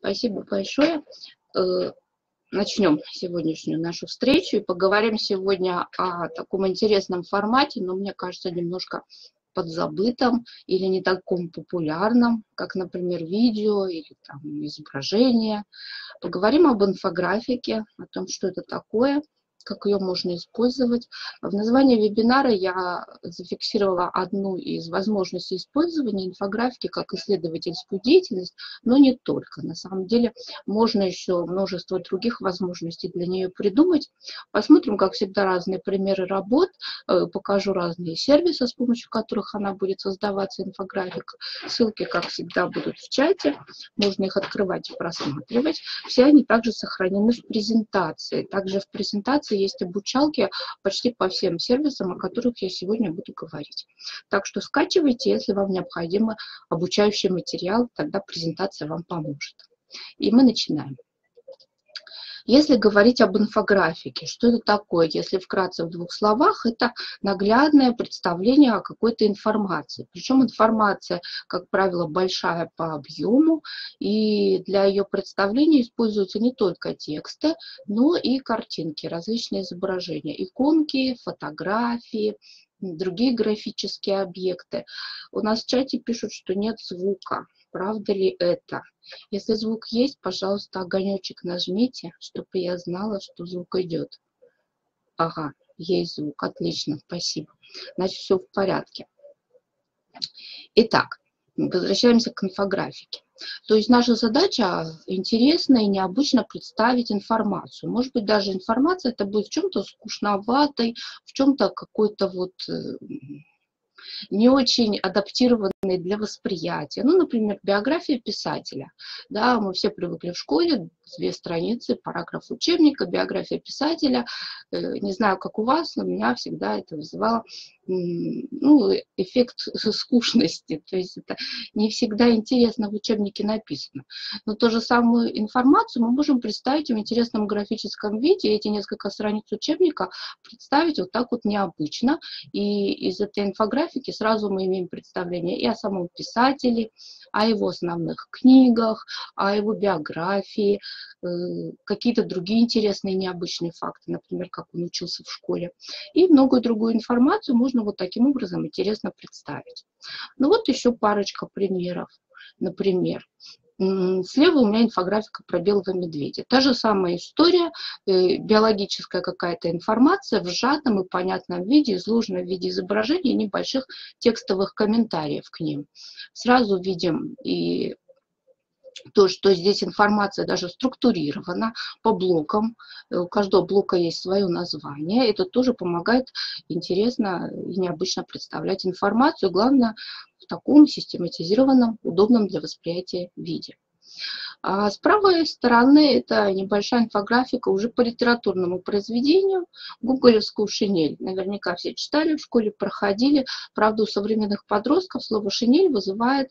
Спасибо большое. Начнем сегодняшнюю нашу встречу и поговорим сегодня о таком интересном формате, но мне кажется, немножко подзабытом или не таком популярном, как, например, видео или там изображение. Поговорим об инфографике, о том, что это такое, как ее можно использовать. В названии вебинара я зафиксировала одну из возможностей использования инфографики как исследовательскую деятельность, но не только. На самом деле можно еще множество других возможностей для нее придумать. Посмотрим, как всегда, разные примеры работ, покажу разные сервисы, с помощью которых она будет создаваться, инфографика. Ссылки, как всегда, будут в чате, можно их открывать и просматривать. Все они также сохранены в презентации. Также в презентации есть обучалки почти по всем сервисам, о которых я сегодня буду говорить. Так что скачивайте, если вам необходим обучающий материал, тогда презентация вам поможет. И мы начинаем. Если говорить об инфографике, что это такое? Если вкратце в двух словах, это наглядное представление о какой-то информации. Причем информация, как правило, большая по объему, и для ее представления используются не только тексты, но и картинки, различные изображения, иконки, фотографии, другие графические объекты. У нас в чате пишут, что нет звука. Правда ли это? Если звук есть, пожалуйста, огонечек нажмите, чтобы я знала, что звук идет. Ага, есть звук, отлично, спасибо. Значит, все в порядке. Итак, возвращаемся к инфографике. То есть наша задача интересно и необычно представить информацию. Может быть, даже информация это будет в чем-то скучноватой, в чем-то какой-то вот не очень адаптированные для восприятия. Ну, например, биография писателя. Да, мы все привыкли в школе, 2 страницы, параграф учебника, биография писателя. Не знаю, как у вас, но у меня всегда это вызывало эффект скучности. То есть это не всегда интересно в учебнике написано. Но ту же самую информацию мы можем представить в интересном графическом виде. Эти несколько страниц учебника представить вот так вот необычно. И из этой инфографики сразу мы имеем представление и о самом писателе, о его основных книгах, о его биографии, какие-то другие интересные необычные факты, например, как он учился в школе. И многую другую информацию можно вот таким образом интересно представить. Ну вот еще парочка примеров. Например, слева у меня инфографика про белого медведя. Та же самая история, биологическая какая-то информация в сжатом и понятном виде, изложена в виде изображений и небольших текстовых комментариев к ним. Сразу видим и то, что здесь информация даже структурирована по блокам. У каждого блока есть свое название. Это тоже помогает интересно и необычно представлять информацию. Главное, в таком систематизированном, удобном для восприятия виде. А с правой стороны это небольшая инфографика уже по литературному произведению, гоголевскую «Шинель». Наверняка все читали, в школе проходили. Правда, у современных подростков слово «шинель» вызывает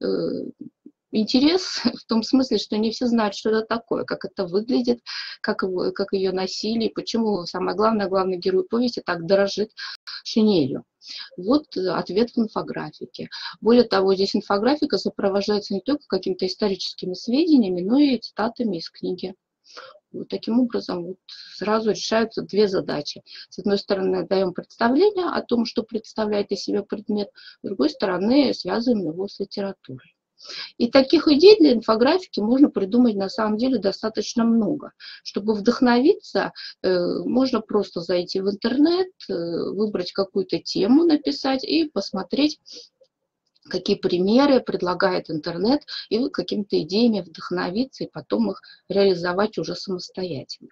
интерес в том смысле, что не все знают, что это такое, как это выглядит, как ее носили, и почему самое главное, главный герой повести так дорожит шинелью. Вот ответ в инфографике. Более того, здесь инфографика сопровождается не только какими-то историческими сведениями, но и цитатами из книги. Вот таким образом вот сразу решаются 2 задачи. С одной стороны, даем представление о том, что представляет из себя предмет, с другой стороны, связываем его с литературой. И таких идей для инфографики можно придумать на самом деле достаточно много. Чтобы вдохновиться, можно просто зайти в интернет, выбрать какую-то тему, написать и посмотреть, какие примеры предлагает интернет, и вы какими-то идеями вдохновиться и потом их реализовать уже самостоятельно.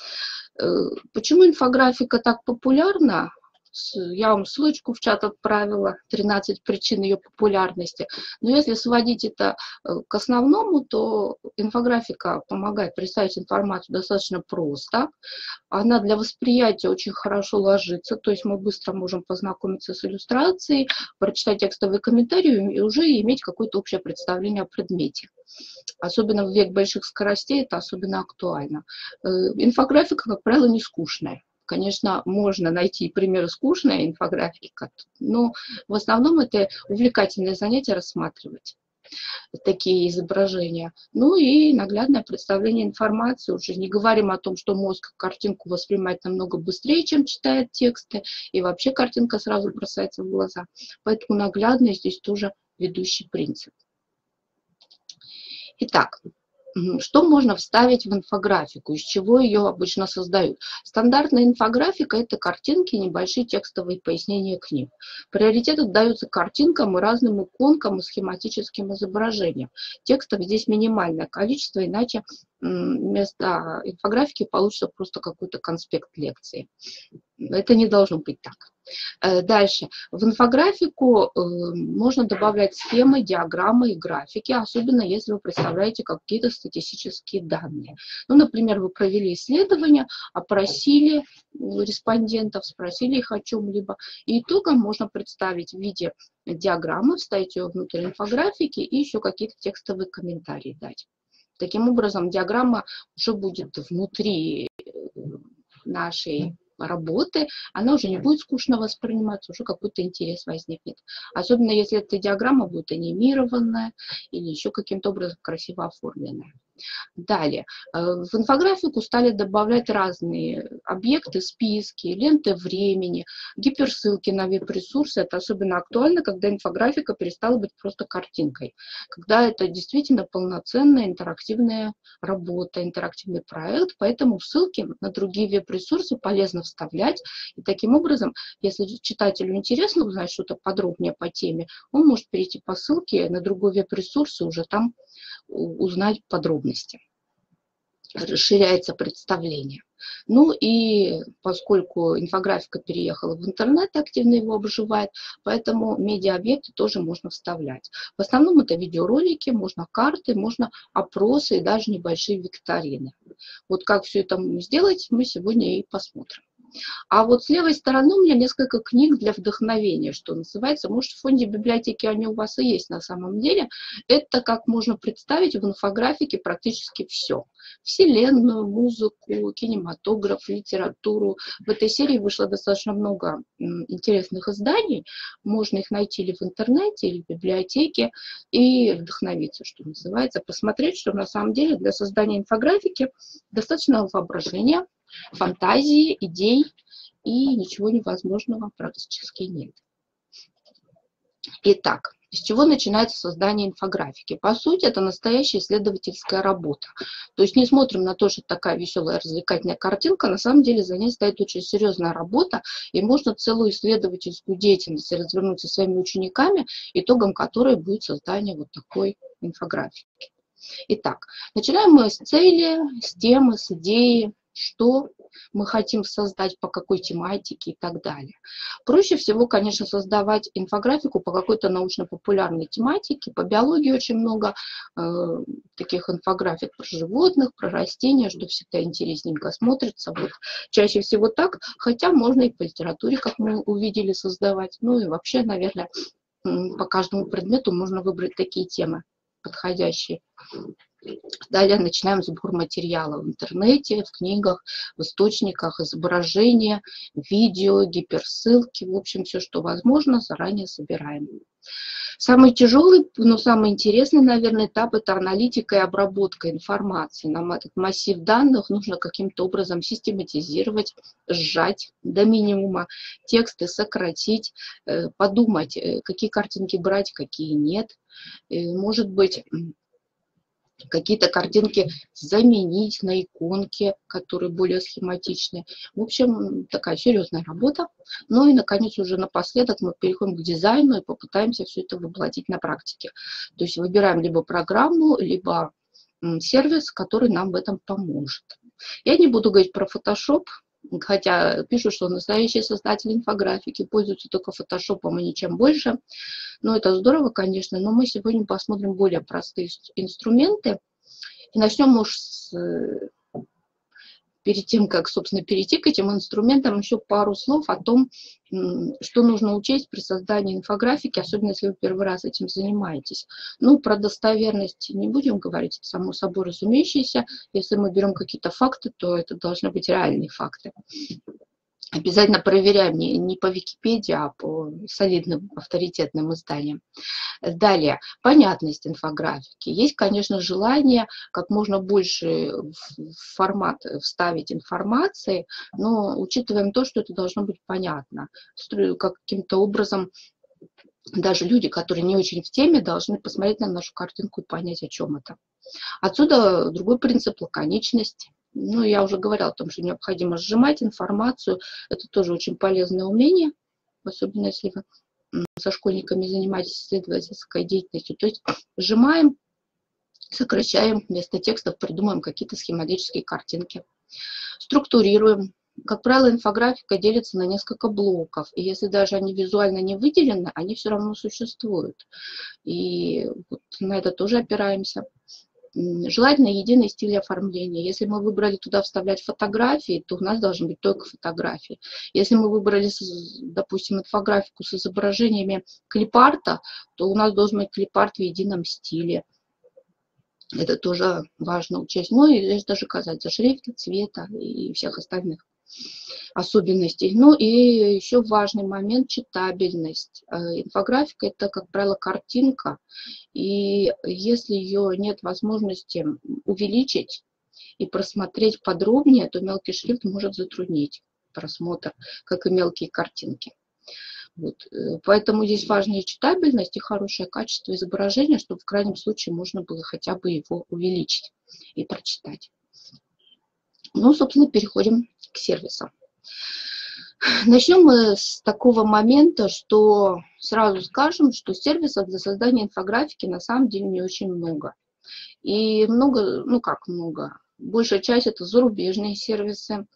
Почему инфографика так популярна? Я вам ссылочку в чат отправила, 13 причин ее популярности. Но если сводить это к основному, то инфографика помогает представить информацию достаточно просто. Она для восприятия очень хорошо ложится, то есть мы быстро можем познакомиться с иллюстрацией, прочитать текстовые комментарии и уже иметь какое-то общее представление о предмете. Особенно в век больших скоростей это особенно актуально. Инфографика, как правило, не скучная. Конечно, можно найти примеры скучной инфографики, но в основном это увлекательное занятие рассматривать. такие изображения. Ну и наглядное представление информации. Уже не говорим о том, что мозг картинку воспринимает намного быстрее, чем читает тексты, и вообще картинка сразу бросается в глаза. Поэтому наглядность здесь тоже ведущий принцип. Итак, что можно вставить в инфографику, из чего ее обычно создают? Стандартная инфографика – это картинки, небольшие текстовые пояснения книг. Приоритет отдается картинкам и разным иконкам и схематическим изображениям. Текстов здесь минимальное количество, иначе вместо инфографики получится просто какой-то конспект лекции. Это не должно быть так. Дальше. В инфографику можно добавлять схемы, диаграммы и графики, особенно если вы представляете какие-то статистические данные. Ну, например, вы провели исследование, опросили респондентов, спросили их о чем-либо, и итогом можно представить в виде диаграммы, вставить ее внутрь инфографики и еще какие-то текстовые комментарии дать. Таким образом, диаграмма уже будет внутри нашей работы, она уже не будет скучно восприниматься, уже какой-то интерес возникнет. Особенно если эта диаграмма будет анимированная или еще каким-то образом красиво оформленная. Далее, в инфографику стали добавлять разные объекты, списки, ленты времени, гиперссылки на веб-ресурсы. Это особенно актуально, когда инфографика перестала быть просто картинкой, когда это действительно полноценная интерактивная работа, интерактивный проект, поэтому ссылки на другие веб-ресурсы полезно вставлять. И таким образом, если читателю интересно узнать что-то подробнее по теме, он может перейти по ссылке на другой веб-ресурс и уже там узнать подробности. Расширяется представление. Ну и поскольку инфографика переехала в интернет, активно его обживает, поэтому медиа-объекты тоже можно вставлять. В основном это видеоролики, можно карты, можно опросы и даже небольшие викторины. Вот как все это сделать, мы сегодня и посмотрим. А вот с левой стороны у меня несколько книг для вдохновения, что называется. Может, в фонде библиотеки они у вас и есть на самом деле. Это как можно представить в инфографике практически все. Вселенную, музыку, кинематограф, литературу. В этой серии вышло достаточно много интересных изданий. Можно их найти или в интернете, или в библиотеке и вдохновиться, что называется. Посмотреть, что на самом деле для создания инфографики достаточно воображения, фантазии, идей, и ничего невозможного практически нет. Итак, с чего начинается создание инфографики? По сути, это настоящая исследовательская работа. То есть не смотрим на то, что такая веселая развлекательная картинка, на самом деле за ней стоит очень серьезная работа, и можно целую исследовательскую деятельность развернуть со своими учениками, итогом которой будет создание вот такой инфографики. Итак, начинаем мы с цели, с темы, с идеи, что мы хотим создать, по какой тематике и так далее. Проще всего, конечно, создавать инфографику по какой-то научно-популярной тематике. По биологии очень много таких инфографик про животных, про растения, что всегда интересненько смотрится. Вот. Чаще всего так, хотя можно и по литературе, как мы увидели, создавать. Ну и вообще, наверное, по каждому предмету можно выбрать такие темы подходящие. Далее начинаем сбор материала в интернете, в книгах, в источниках, изображения, видео, гиперссылки, в общем, все, что возможно, заранее собираем. Самый тяжелый, но самый интересный, наверное, этап – это аналитика и обработка информации. Нам этот массив данных нужно каким-то образом систематизировать, сжать до минимума, тексты сократить, подумать, какие картинки брать, какие нет. Может быть, какие-то картинки заменить на иконки, которые более схематичны. В общем, такая серьезная работа. Ну и, наконец, уже напоследок мы переходим к дизайну и попытаемся все это воплотить на практике. То есть выбираем либо программу, либо сервис, который нам в этом поможет. Я не буду говорить про Photoshop, хотя пишут, что настоящие создатели инфографики пользуются только фотошопом и ничем больше. Но это здорово, конечно, но мы сегодня посмотрим более простые инструменты. И начнем, может, перед тем, как, собственно, перейти к этим инструментам, еще пару слов о том, что нужно учесть при создании инфографики, особенно если вы первый раз этим занимаетесь. Ну, про достоверность не будем говорить, это само собой разумеющееся. Если мы берем какие-то факты, то это должны быть реальные факты. Обязательно проверяем не по Википедии, а по солидным авторитетным изданиям. Далее, понятность инфографики. Есть, конечно, желание как можно больше в формат вставить информации, но учитываем то, что это должно быть понятно. Каким-то образом даже люди, которые не очень в теме, должны посмотреть на нашу картинку и понять, о чем это. Отсюда другой принцип — лаконичность. Ну, я уже говорила о том, что необходимо сжимать информацию. Это тоже очень полезное умение, особенно если вы со школьниками занимаетесь исследовательской деятельностью. То есть сжимаем, сокращаем, вместо текстов придумаем какие-то схематические картинки. Структурируем. Как правило, инфографика делится на несколько блоков. И если даже они визуально не выделены, они все равно существуют. И вот на это тоже опираемся. Желательно единый стиль оформления. Если мы выбрали туда вставлять фотографии, то у нас должны быть только фотографии. Если мы выбрали, допустим, инфографику с изображениями клипарта, то у нас должен быть клипарт в едином стиле. Это тоже важно учесть. Ну и здесь даже касается шрифта, цвета и всех остальных особенностей. Ну и еще важный момент — читабельность. Инфографика — это, как правило, картинка, и если ее нет возможности увеличить и просмотреть подробнее, то мелкий шрифт может затруднить просмотр, как и мелкие картинки. Вот. Поэтому здесь важна и читабельность, и хорошее качество изображения, чтобы в крайнем случае можно было хотя бы его увеличить и прочитать. Ну, собственно, переходим к сервисам. Начнем мы с такого момента, что сразу скажем, что сервисов для создания инфографики на самом деле не очень много. И много, ну как много, большая часть — это зарубежные сервисы,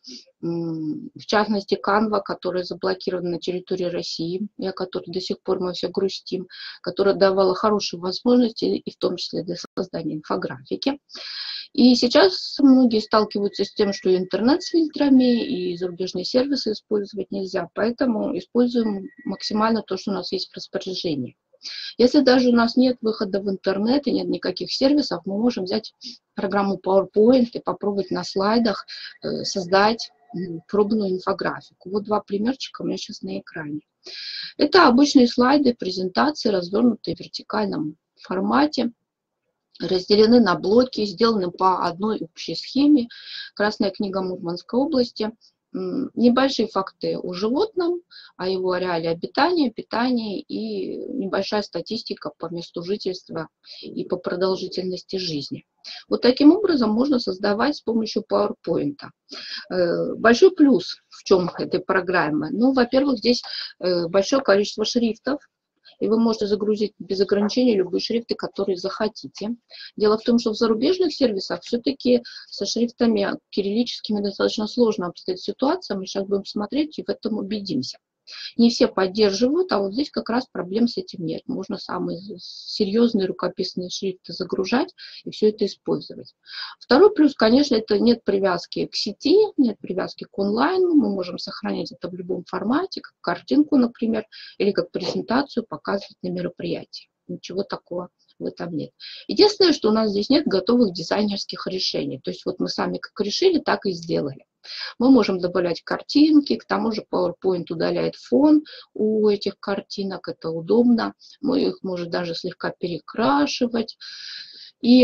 в частности Canva, которая заблокирована на территории России, и о которой до сих пор мы все грустим, которая давала хорошие возможности, и в том числе для создания инфографики. И сейчас многие сталкиваются с тем, что интернет с фильтрами, и зарубежные сервисы использовать нельзя, поэтому используем максимально то, что у нас есть в распоряжении. Если даже у нас нет выхода в интернет и нет никаких сервисов, мы можем взять программу PowerPoint и попробовать на слайдах создать пробную инфографику. Вот два примерчика у меня сейчас на экране. Это обычные слайды, презентации, развернутые в вертикальном формате, разделены на блоки, сделаны по одной общей схеме. Красная книга Мурманской области. Небольшие факты о животном, о его ареале обитания, питании и небольшая статистика по месту жительства и по продолжительности жизни. Вот таким образом можно создавать с помощью PowerPoint. Большой плюс в чем этой программы? Ну, во-первых, здесь большое количество шрифтов, и вы можете загрузить без ограничений любые шрифты, которые захотите. Дело в том, что в зарубежных сервисах все-таки со шрифтами кириллическими достаточно сложно обстоит ситуация. Мы сейчас будем смотреть и в этом убедимся. Не все поддерживают, а вот здесь как раз проблем с этим нет. Можно самые серьезные рукописные шрифты загружать и все это использовать. Второй плюс, конечно, это нет привязки к сети, нет привязки к онлайну. Мы можем сохранять это в любом формате, как картинку, например, или как презентацию показывать на мероприятии. Ничего такого в этом нет. Единственное, что у нас здесь нет готовых дизайнерских решений. То есть вот мы сами как решили, так и сделали. Мы можем добавлять картинки, к тому же PowerPoint удаляет фон у этих картинок, это удобно. Мы их можем даже слегка перекрашивать. И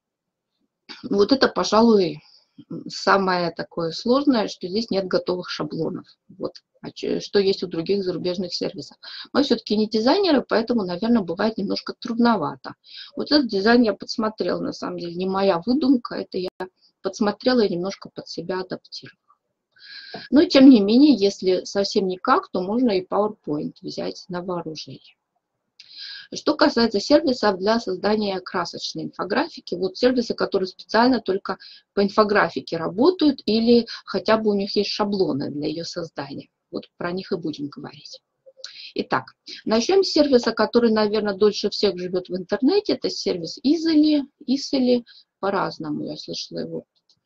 вот это, пожалуй, самое такое сложное, что здесь нет готовых шаблонов. Вот, что есть у других зарубежных сервисов. Мы все-таки не дизайнеры, поэтому, наверное, бывает немножко трудновато. Вот этот дизайн я подсмотрела, на самом деле, не моя выдумка, это я подсмотрела и немножко под себя адаптировала. Но, тем не менее, если совсем никак, то можно и PowerPoint взять на вооружение. Что касается сервисов для создания красочной инфографики, вот сервисы, которые специально только по инфографике работают или хотя бы у них есть шаблоны для ее создания. Вот про них и будем говорить. Итак, начнем с сервиса, который, наверное, дольше всех живет в интернете. Это сервис Easily. По-разному я слышала его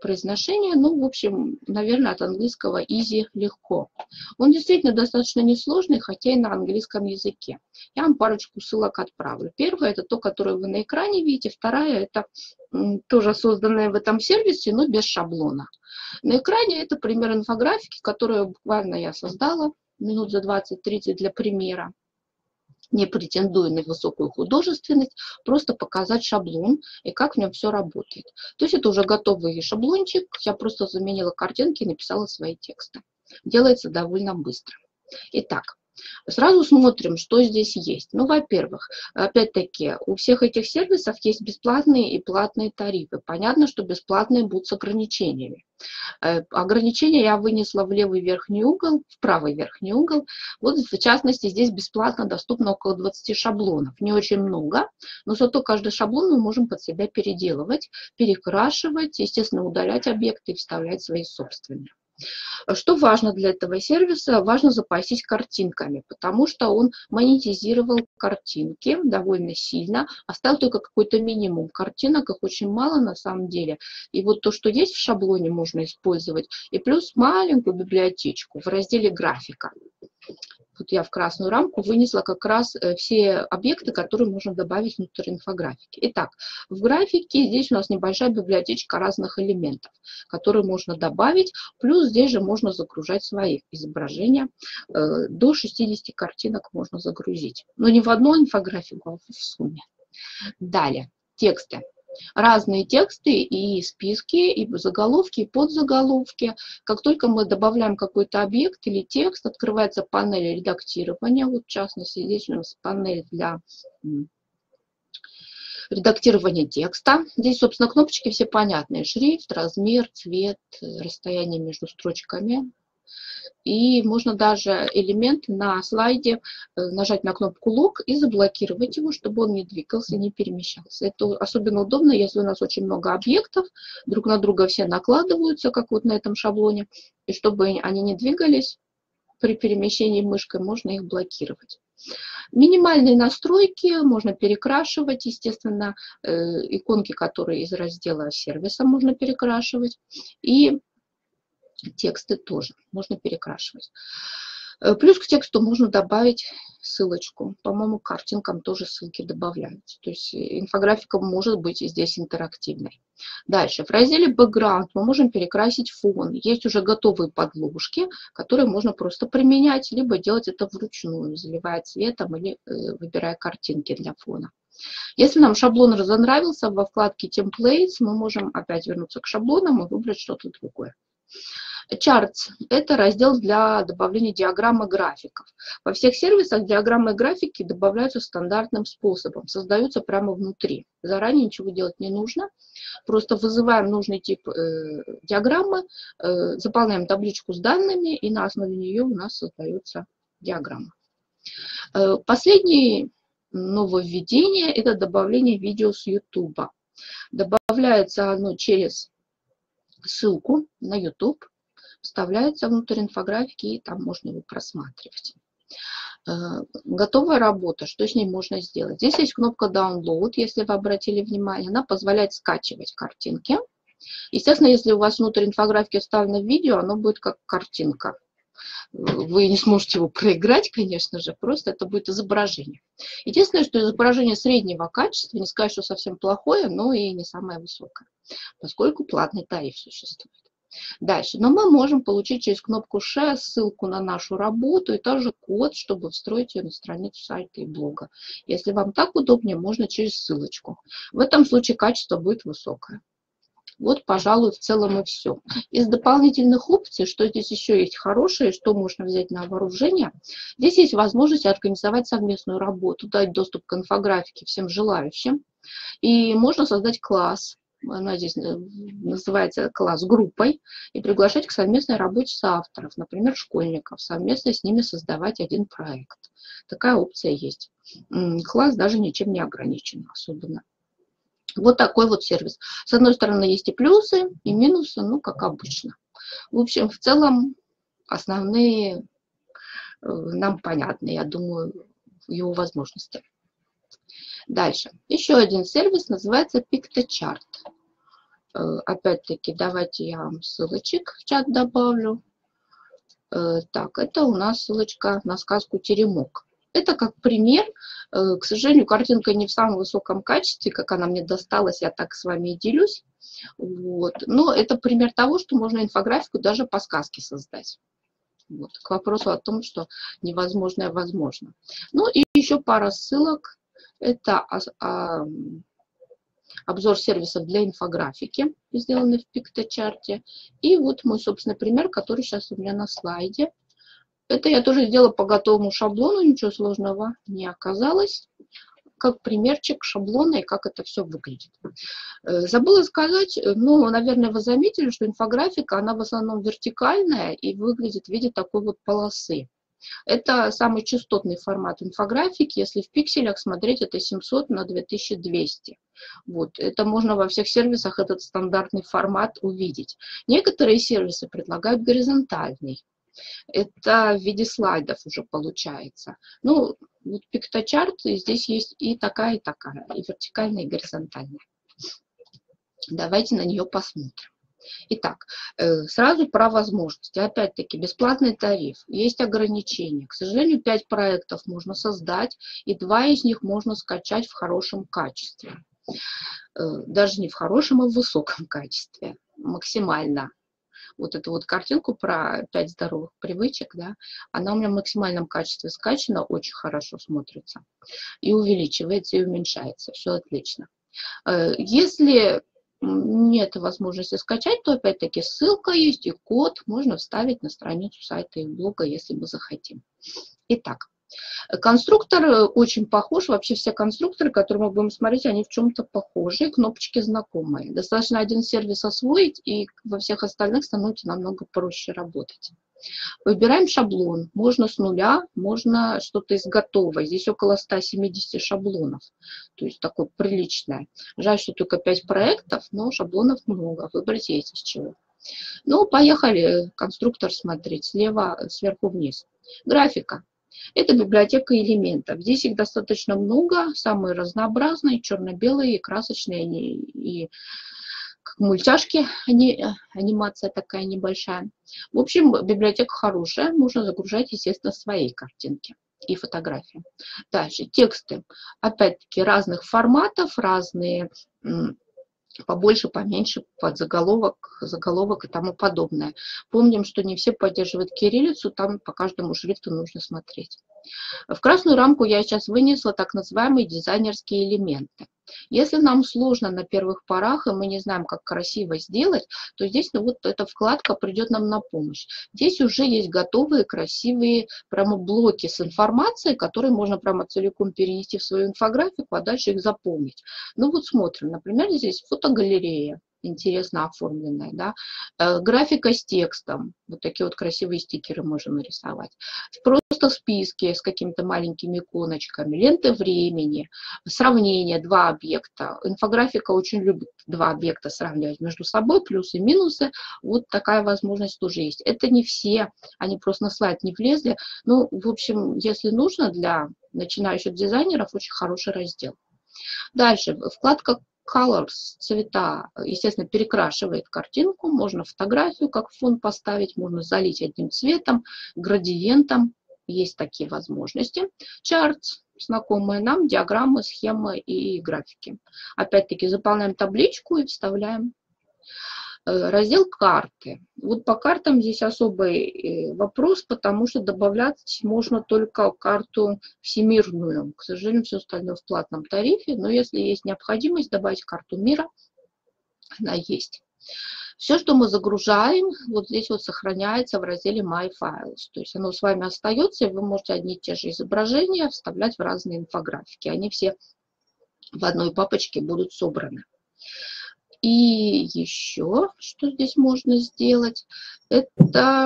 произношение. Ну, в общем, наверное, от английского easy – легко. Он действительно достаточно несложный, хотя и на английском языке. Я вам парочку ссылок отправлю. Первая – это то, которое вы на экране видите. Вторая – это тоже созданная в этом сервисе, но без шаблона. На экране это пример инфографики, которую буквально я создала минут за 20-30 для примера. Не претендуя на высокую художественность, просто показать шаблон и как в нем все работает. То есть это уже готовый шаблончик, я просто заменила картинки и написала свои тексты. Делается довольно быстро. Итак, сразу смотрим, что здесь есть. Ну, во-первых, опять-таки, у всех этих сервисов есть бесплатные и платные тарифы. Понятно, что бесплатные будут с ограничениями. Ограничения я вынесла в левый верхний угол, в правый верхний угол. Вот, в частности, здесь бесплатно доступно около 20 шаблонов. Не очень много, но зато каждый шаблон мы можем под себя переделывать, перекрашивать, естественно, удалять объекты и вставлять свои собственные. Что важно для этого сервиса? Важно запастись картинками, потому что он монетизировал картинки довольно сильно, оставил только какой-то минимум картинок, их очень мало на самом деле. И вот то, что есть в шаблоне, можно использовать, и плюс маленькую библиотечку в разделе «Графика». Тут я в красную рамку вынесла как раз все объекты, которые можно добавить внутрь инфографики. Итак, в графике здесь у нас небольшая библиотечка разных элементов, которые можно добавить. Плюс здесь же можно загружать свои изображения. До 60 картинок можно загрузить. Но не в одну инфографику, а в сумме. Далее, тексты. Разные тексты и списки, и заголовки, и подзаголовки. Как только мы добавляем какой-то объект или текст, открывается панель редактирования. Вот в частности, здесь у нас панель для редактирования текста. Здесь, собственно, кнопочки все понятные. Шрифт, размер, цвет, расстояние между строчками. И можно даже элемент на слайде нажать на кнопку «Лог» и заблокировать его, чтобы он не двигался, не перемещался. Это особенно удобно, если у нас очень много объектов, друг на друга все накладываются, как вот на этом шаблоне. И чтобы они не двигались при перемещении мышкой, можно их блокировать. Минимальные настройки можно перекрашивать, естественно, иконки, которые из раздела сервиса можно перекрашивать. И тексты тоже можно перекрашивать. Плюс к тексту можно добавить ссылочку. По-моему, к картинкам тоже ссылки добавляются. То есть инфографика может быть и здесь интерактивной. Дальше. В разделе «Background» мы можем перекрасить фон. Есть уже готовые подложки, которые можно просто применять, либо делать это вручную, заливая цветом или выбирая картинки для фона. Если нам шаблон разонравился, во вкладке «Templates» мы можем опять вернуться к шаблонам и выбрать что-то другое. Charts – это раздел для добавления диаграмм и графиков. Во всех сервисах диаграммы и графики добавляются стандартным способом, создаются прямо внутри. Заранее ничего делать не нужно. Просто вызываем нужный тип диаграммы, заполняем табличку с данными, и на основе нее у нас создается диаграмма. Последнее нововведение – это добавление видео с YouTube. Добавляется оно через ссылку на YouTube, вставляется внутрь инфографики, и там можно его просматривать. Готовая работа, что с ней можно сделать? Здесь есть кнопка Download, если вы обратили внимание, она позволяет скачивать картинки. Естественно, если у вас внутрь инфографики вставлено видео, оно будет как картинка. Вы не сможете его проиграть, конечно же, просто это будет изображение. Единственное, что изображение среднего качества, не сказать, что совсем плохое, но и не самое высокое, поскольку платный тариф существует. Дальше. Но мы можем получить через кнопку Share ссылку на нашу работу и также код, чтобы встроить ее на страницу сайта и блога. Если вам так удобнее, можно через ссылочку. В этом случае качество будет высокое. Вот, пожалуй, в целом и все. Из дополнительных опций, что здесь еще есть хорошее, что можно взять на вооружение, здесь есть возможность организовать совместную работу, дать доступ к инфографике всем желающим. И можно создать класс. Она здесь называется класс группой, и приглашать к совместной работе с авторов, например, школьников, совместно с ними создавать один проект. Такая опция есть. Класс даже ничем не ограничен особенно. Вот такой вот сервис. С одной стороны, есть и плюсы, и минусы, ну, как обычно. В общем, в целом, основные нам понятны, я думаю, его возможности. Дальше. Еще один сервис называется Pictochart. Опять-таки, давайте я вам ссылочек в чат добавлю. Так, это у нас ссылочка на сказку «Теремок». Это как пример. К сожалению, картинка не в самом высоком качестве, как она мне досталась, я так с вами и делюсь. Вот. Но это пример того, что можно инфографику даже по сказке создать. Вот. К вопросу о том, что невозможное возможно. Ну и еще пара ссылок. Это обзор сервисов для инфографики, сделанный в PictoChart. И вот мой собственный пример, который сейчас у меня на слайде. Это я тоже сделала по готовому шаблону, ничего сложного не оказалось. Как примерчик шаблона и как это все выглядит. Забыла сказать, ну, наверное, вы заметили, что инфографика, она в основном вертикальная и выглядит в виде такой вот полосы. Это самый частотный формат инфографики. Если в пикселях смотреть, это 700 на 2200. Вот. Это можно во всех сервисах этот стандартный формат увидеть. Некоторые сервисы предлагают горизонтальный. Это в виде слайдов уже получается. Ну, вот PictoChart, здесь есть и такая, и вертикальная, и горизонтальная. Давайте на нее посмотрим. Итак, сразу про возможности. Опять-таки, бесплатный тариф. Есть ограничения. К сожалению, 5 проектов можно создать, и 2 из них можно скачать в хорошем качестве. Даже не в хорошем, а в высоком качестве. Максимально. Вот эту вот картинку про 5 здоровых привычек, да, она у меня в максимальном качестве скачана, очень хорошо смотрится. И увеличивается, и уменьшается. Все отлично. Если нет возможности скачать, то опять-таки ссылка есть и код можно вставить на страницу сайта и блога, если мы захотим. Итак, конструктор очень похож. Вообще все конструкторы, которые мы будем смотреть, они в чем-то похожи. Кнопочки знакомые. Достаточно один сервис освоить, и во всех остальных становится намного проще работать. Выбираем шаблон. Можно с нуля, можно что-то из готового. Здесь около 170 шаблонов. То есть такое приличное. Жаль, что только 5 проектов, но шаблонов много. Выбрать есть из чего. Ну, поехали конструктор смотреть. Слева, сверху вниз. Графика. Это библиотека элементов. Здесь их достаточно много, самые разнообразные, черно-белые, красочные и как мультяшки, анимация такая небольшая. В общем, библиотека хорошая, можно загружать, естественно, свои картинки и фотографии. Дальше, тексты. Опять-таки разных форматов, разные, побольше, поменьше, заголовок и тому подобное. Помним, что не все поддерживают кириллицу, там по каждому шрифту нужно смотреть. В красную рамку я сейчас вынесла так называемые дизайнерские элементы. Если нам сложно на первых порах, и мы не знаем, как красиво сделать, то здесь вот эта вкладка придет нам на помощь. Здесь уже есть готовые красивые прямо блоки с информацией, которые можно прямо целиком перенести в свою инфографику, а дальше их заполнить. Ну вот смотрим, например, здесь фотогалерея. Интересно оформленная, да, графика с текстом, вот такие вот красивые стикеры можно нарисовать, просто списки с какими-то маленькими иконочками, ленты времени, сравнение, 2 объекта, инфографика очень любит 2 объекта сравнивать между собой, плюсы и минусы, вот такая возможность тоже есть. Это не все, они просто на слайд не влезли, ну, в общем, если нужно для начинающих дизайнеров, очень хороший раздел. Дальше, вкладка Colors, цвета, естественно, перекрашивает картинку, можно фотографию как фон поставить, можно залить одним цветом, градиентом, есть такие возможности. Charts, знакомые нам, диаграммы, схемы и графики. Опять-таки заполняем табличку и вставляем. Раздел карты. Вот по картам здесь особый вопрос, потому что добавлять можно только карту всемирную. К сожалению, все остальное в платном тарифе, но если есть необходимость добавить карту мира, она есть. Все, что мы загружаем, вот здесь вот сохраняется в разделе My Files. То есть оно с вами остается, и вы можете одни и те же изображения вставлять в разные инфографики. Они все в одной папочке будут собраны. И еще, что здесь можно сделать, это,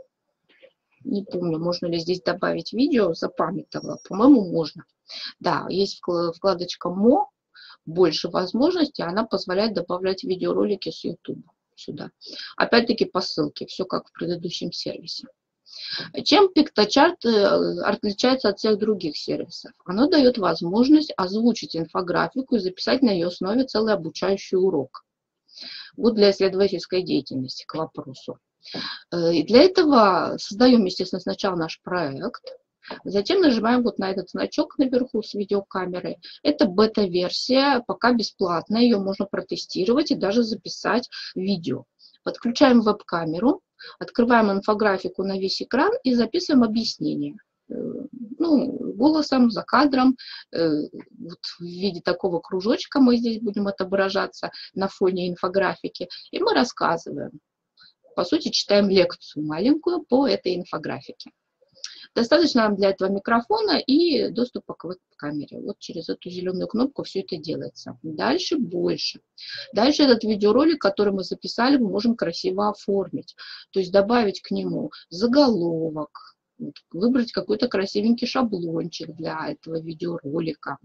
не помню, можно ли здесь добавить видео, запамятовала, по-моему, можно. Да, есть вкладочка Mo, больше возможностей, она позволяет добавлять видеоролики с YouTube сюда. Опять-таки по ссылке, все как в предыдущем сервисе. Чем PictoChart отличается от всех других сервисов? Оно дает возможность озвучить инфографику и записать на ее основе целый обучающий урок. Вот для исследовательской деятельности к вопросу. И для этого создаем, естественно, сначала наш проект, затем нажимаем вот на этот значок наверху с видеокамерой. Это бета-версия, пока бесплатная, ее можно протестировать и даже записать видео. Подключаем веб-камеру, открываем инфографику на весь экран и записываем объяснение. Ну, голосом, за кадром, вот в виде такого кружочка мы здесь будем отображаться на фоне инфографики, и мы рассказываем. По сути, читаем лекцию маленькую по этой инфографике. Достаточно нам для этого микрофона и доступа к веб-камере. Вот через эту зеленую кнопку все это делается. Дальше больше. Дальше этот видеоролик, который мы записали, мы можем красиво оформить. То есть добавить к нему заголовок, выбрать какой-то красивенький шаблончик для этого видеоролика.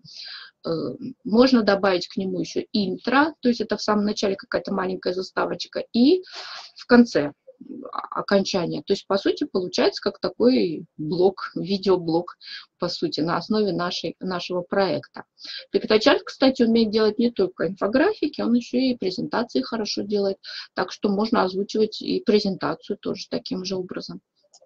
Можно добавить к нему еще интро, то есть это в самом начале какая-то маленькая заставочка, и в конце окончания. То есть, по сути, получается как такой блог, видеоблог, по сути, на основе нашего проекта. PictoChart, кстати, умеет делать не только инфографики, он еще и презентации хорошо делает, так что можно озвучивать и презентацию тоже таким же образом.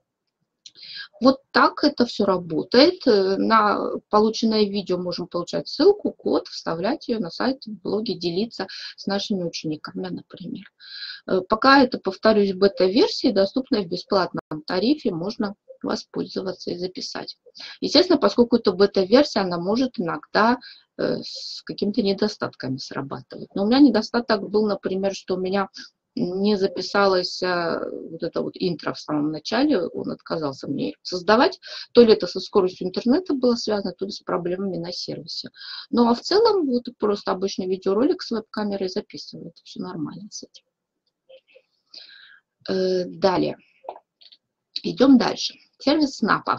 Вот так это все работает. На полученное видео можем получать ссылку, код, вставлять ее на сайт, в блоге, делиться с нашими учениками, например. Пока это, повторюсь, бета-версии, доступной в бесплатном тарифе, можно воспользоваться и записать. Естественно, поскольку это бета-версия, она может иногда с какими-то недостатками срабатывать. Но у меня недостаток был, например, что у меня не записалось вот это вот интро в самом начале, он отказался мне создавать. То ли это со скоростью интернета было связано, то ли с проблемами на сервисе. Ну а в целом вот просто обычный видеоролик с веб-камерой записывает, все нормально с этим. Далее. Идем дальше. Сервис Snap.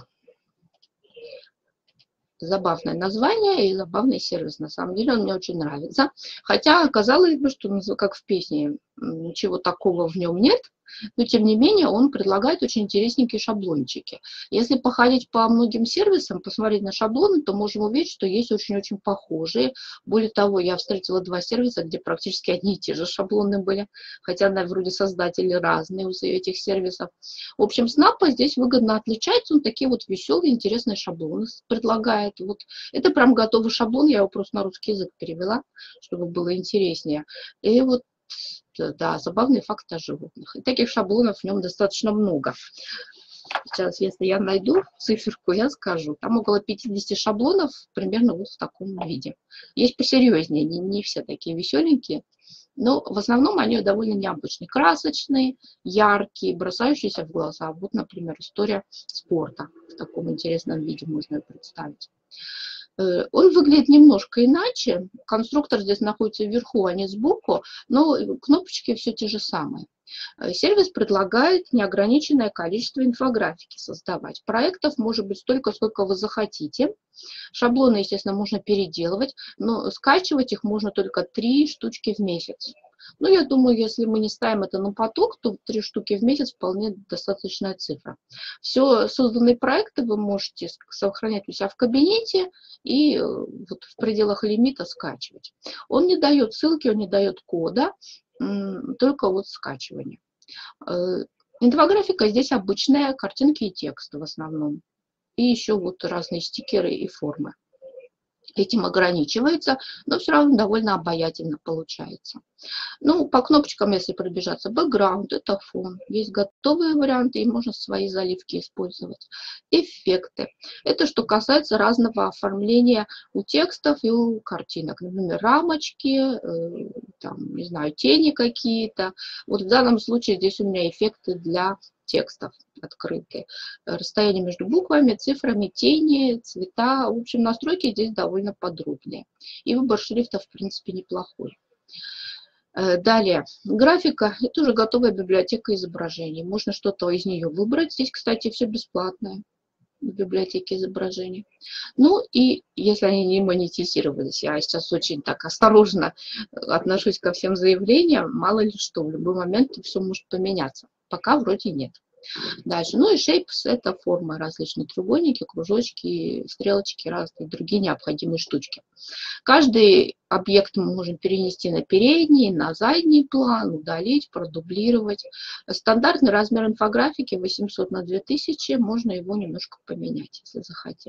Забавное название и забавный сервис. На самом деле он мне очень нравится. Хотя казалось бы, что как в песне, ничего такого в нем нет. Но тем не менее он предлагает очень интересненькие шаблончики. Если походить по многим сервисам, посмотреть на шаблоны, то можем увидеть, что есть очень-очень похожие. Более того, я встретила два сервиса, где практически одни и те же шаблоны были. Хотя, вроде создатели разные у этих сервисов. В общем, Snap здесь выгодно отличается. Он такие вот веселые, интересные шаблоны предлагает. Вот. Это прям готовый шаблон. Я его просто на русский язык перевела, чтобы было интереснее. И вот да, забавные факты о животных. И таких шаблонов в нем достаточно много. Сейчас, если я найду циферку, я скажу. Там около 50 шаблонов, примерно вот в таком виде. Есть посерьезнее, не все такие веселенькие. Но в основном они довольно необычные. Красочные, яркие, бросающиеся в глаза. Вот, например, история спорта. В таком интересном виде можно ее представить. Он выглядит немножко иначе. Конструктор здесь находится вверху, а не сбоку, но кнопочки все те же самые. Сервис предлагает неограниченное количество инфографики создавать. Проектов может быть столько, сколько вы захотите. Шаблоны, естественно, можно переделывать, но скачивать их можно только 3 штучки в месяц. Ну, я думаю, если мы не ставим это на поток, то 3 штуки в месяц вполне достаточная цифра. Все созданные проекты вы можете сохранять у себя в кабинете и вот в пределах лимита скачивать. Он не дает ссылки, он не дает кода, только вот скачивание. Инфографика здесь обычная, картинки и текст в основном. И еще вот разные стикеры и формы. Этим ограничивается, но все равно довольно обаятельно получается. Ну, по кнопочкам, если пробежаться, бэкграунд, это фон. Есть готовые варианты, и можно свои заливки использовать. Эффекты. Это что касается разного оформления у текстов и у картинок. Например, рамочки, там, не знаю, тени какие-то. Вот в данном случае здесь у меня эффекты для текстов открыты. Расстояние между буквами, цифрами, тени, цвета. В общем, настройки здесь довольно подробные. И выбор шрифта, в принципе, неплохой. Далее, графика. Это уже готовая библиотека изображений. Можно что-то из нее выбрать. Здесь, кстати, все бесплатное в библиотеке изображений. Ну и если они не монетизировались, я сейчас очень так осторожно отношусь ко всем заявлениям, мало ли что, в любой момент все может поменяться. Пока вроде нет. Дальше. Ну и shapes — это формы, различные треугольники, кружочки, стрелочки, разные другие необходимые штучки. Каждый объект мы можем перенести на передний, на задний план, удалить, продублировать. Стандартный размер инфографики 800 на 2000, можно его немножко поменять, если захотим.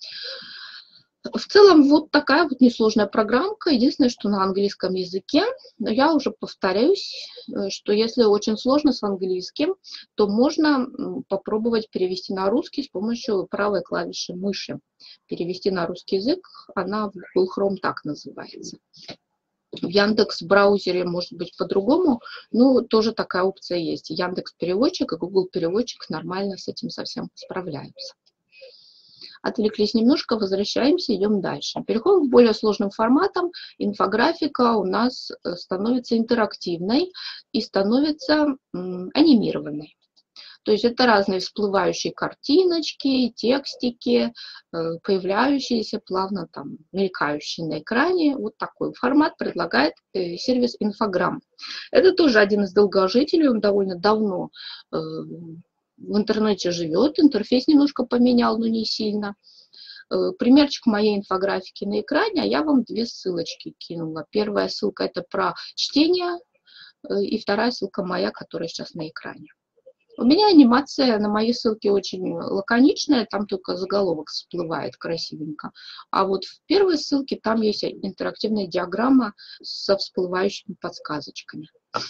В целом вот такая вот несложная программка. Единственное, что на английском языке. Но я уже повторюсь, что если очень сложно с английским, то можно попробовать перевести на русский с помощью правой клавиши мыши. Перевести на русский язык, она в Google Chrome так называется. В Яндекс браузере может быть по-другому, но тоже такая опция есть. Яндекс переводчик и Google переводчик нормально с этим совсем справляются. Отвлеклись немножко, возвращаемся, идем дальше. Переходим к более сложным форматам. Инфографика у нас становится интерактивной и становится анимированной. То есть это разные всплывающие картиночки, текстики, появляющиеся, плавно там мелькающие на экране. Вот такой формат предлагает сервис Инфограм. Это тоже один из долгожителей, он довольно давно в интернете живет, интерфейс немножко поменял, но не сильно. Примерчик моей инфографики на экране, а я вам две ссылочки кинула. Первая ссылка — это про чтение, и вторая ссылка моя, которая сейчас на экране. У меня анимация на моей ссылке очень лаконичная, там только заголовок всплывает красивенько. А вот в первой ссылке там есть интерактивная диаграмма со всплывающими подсказочками.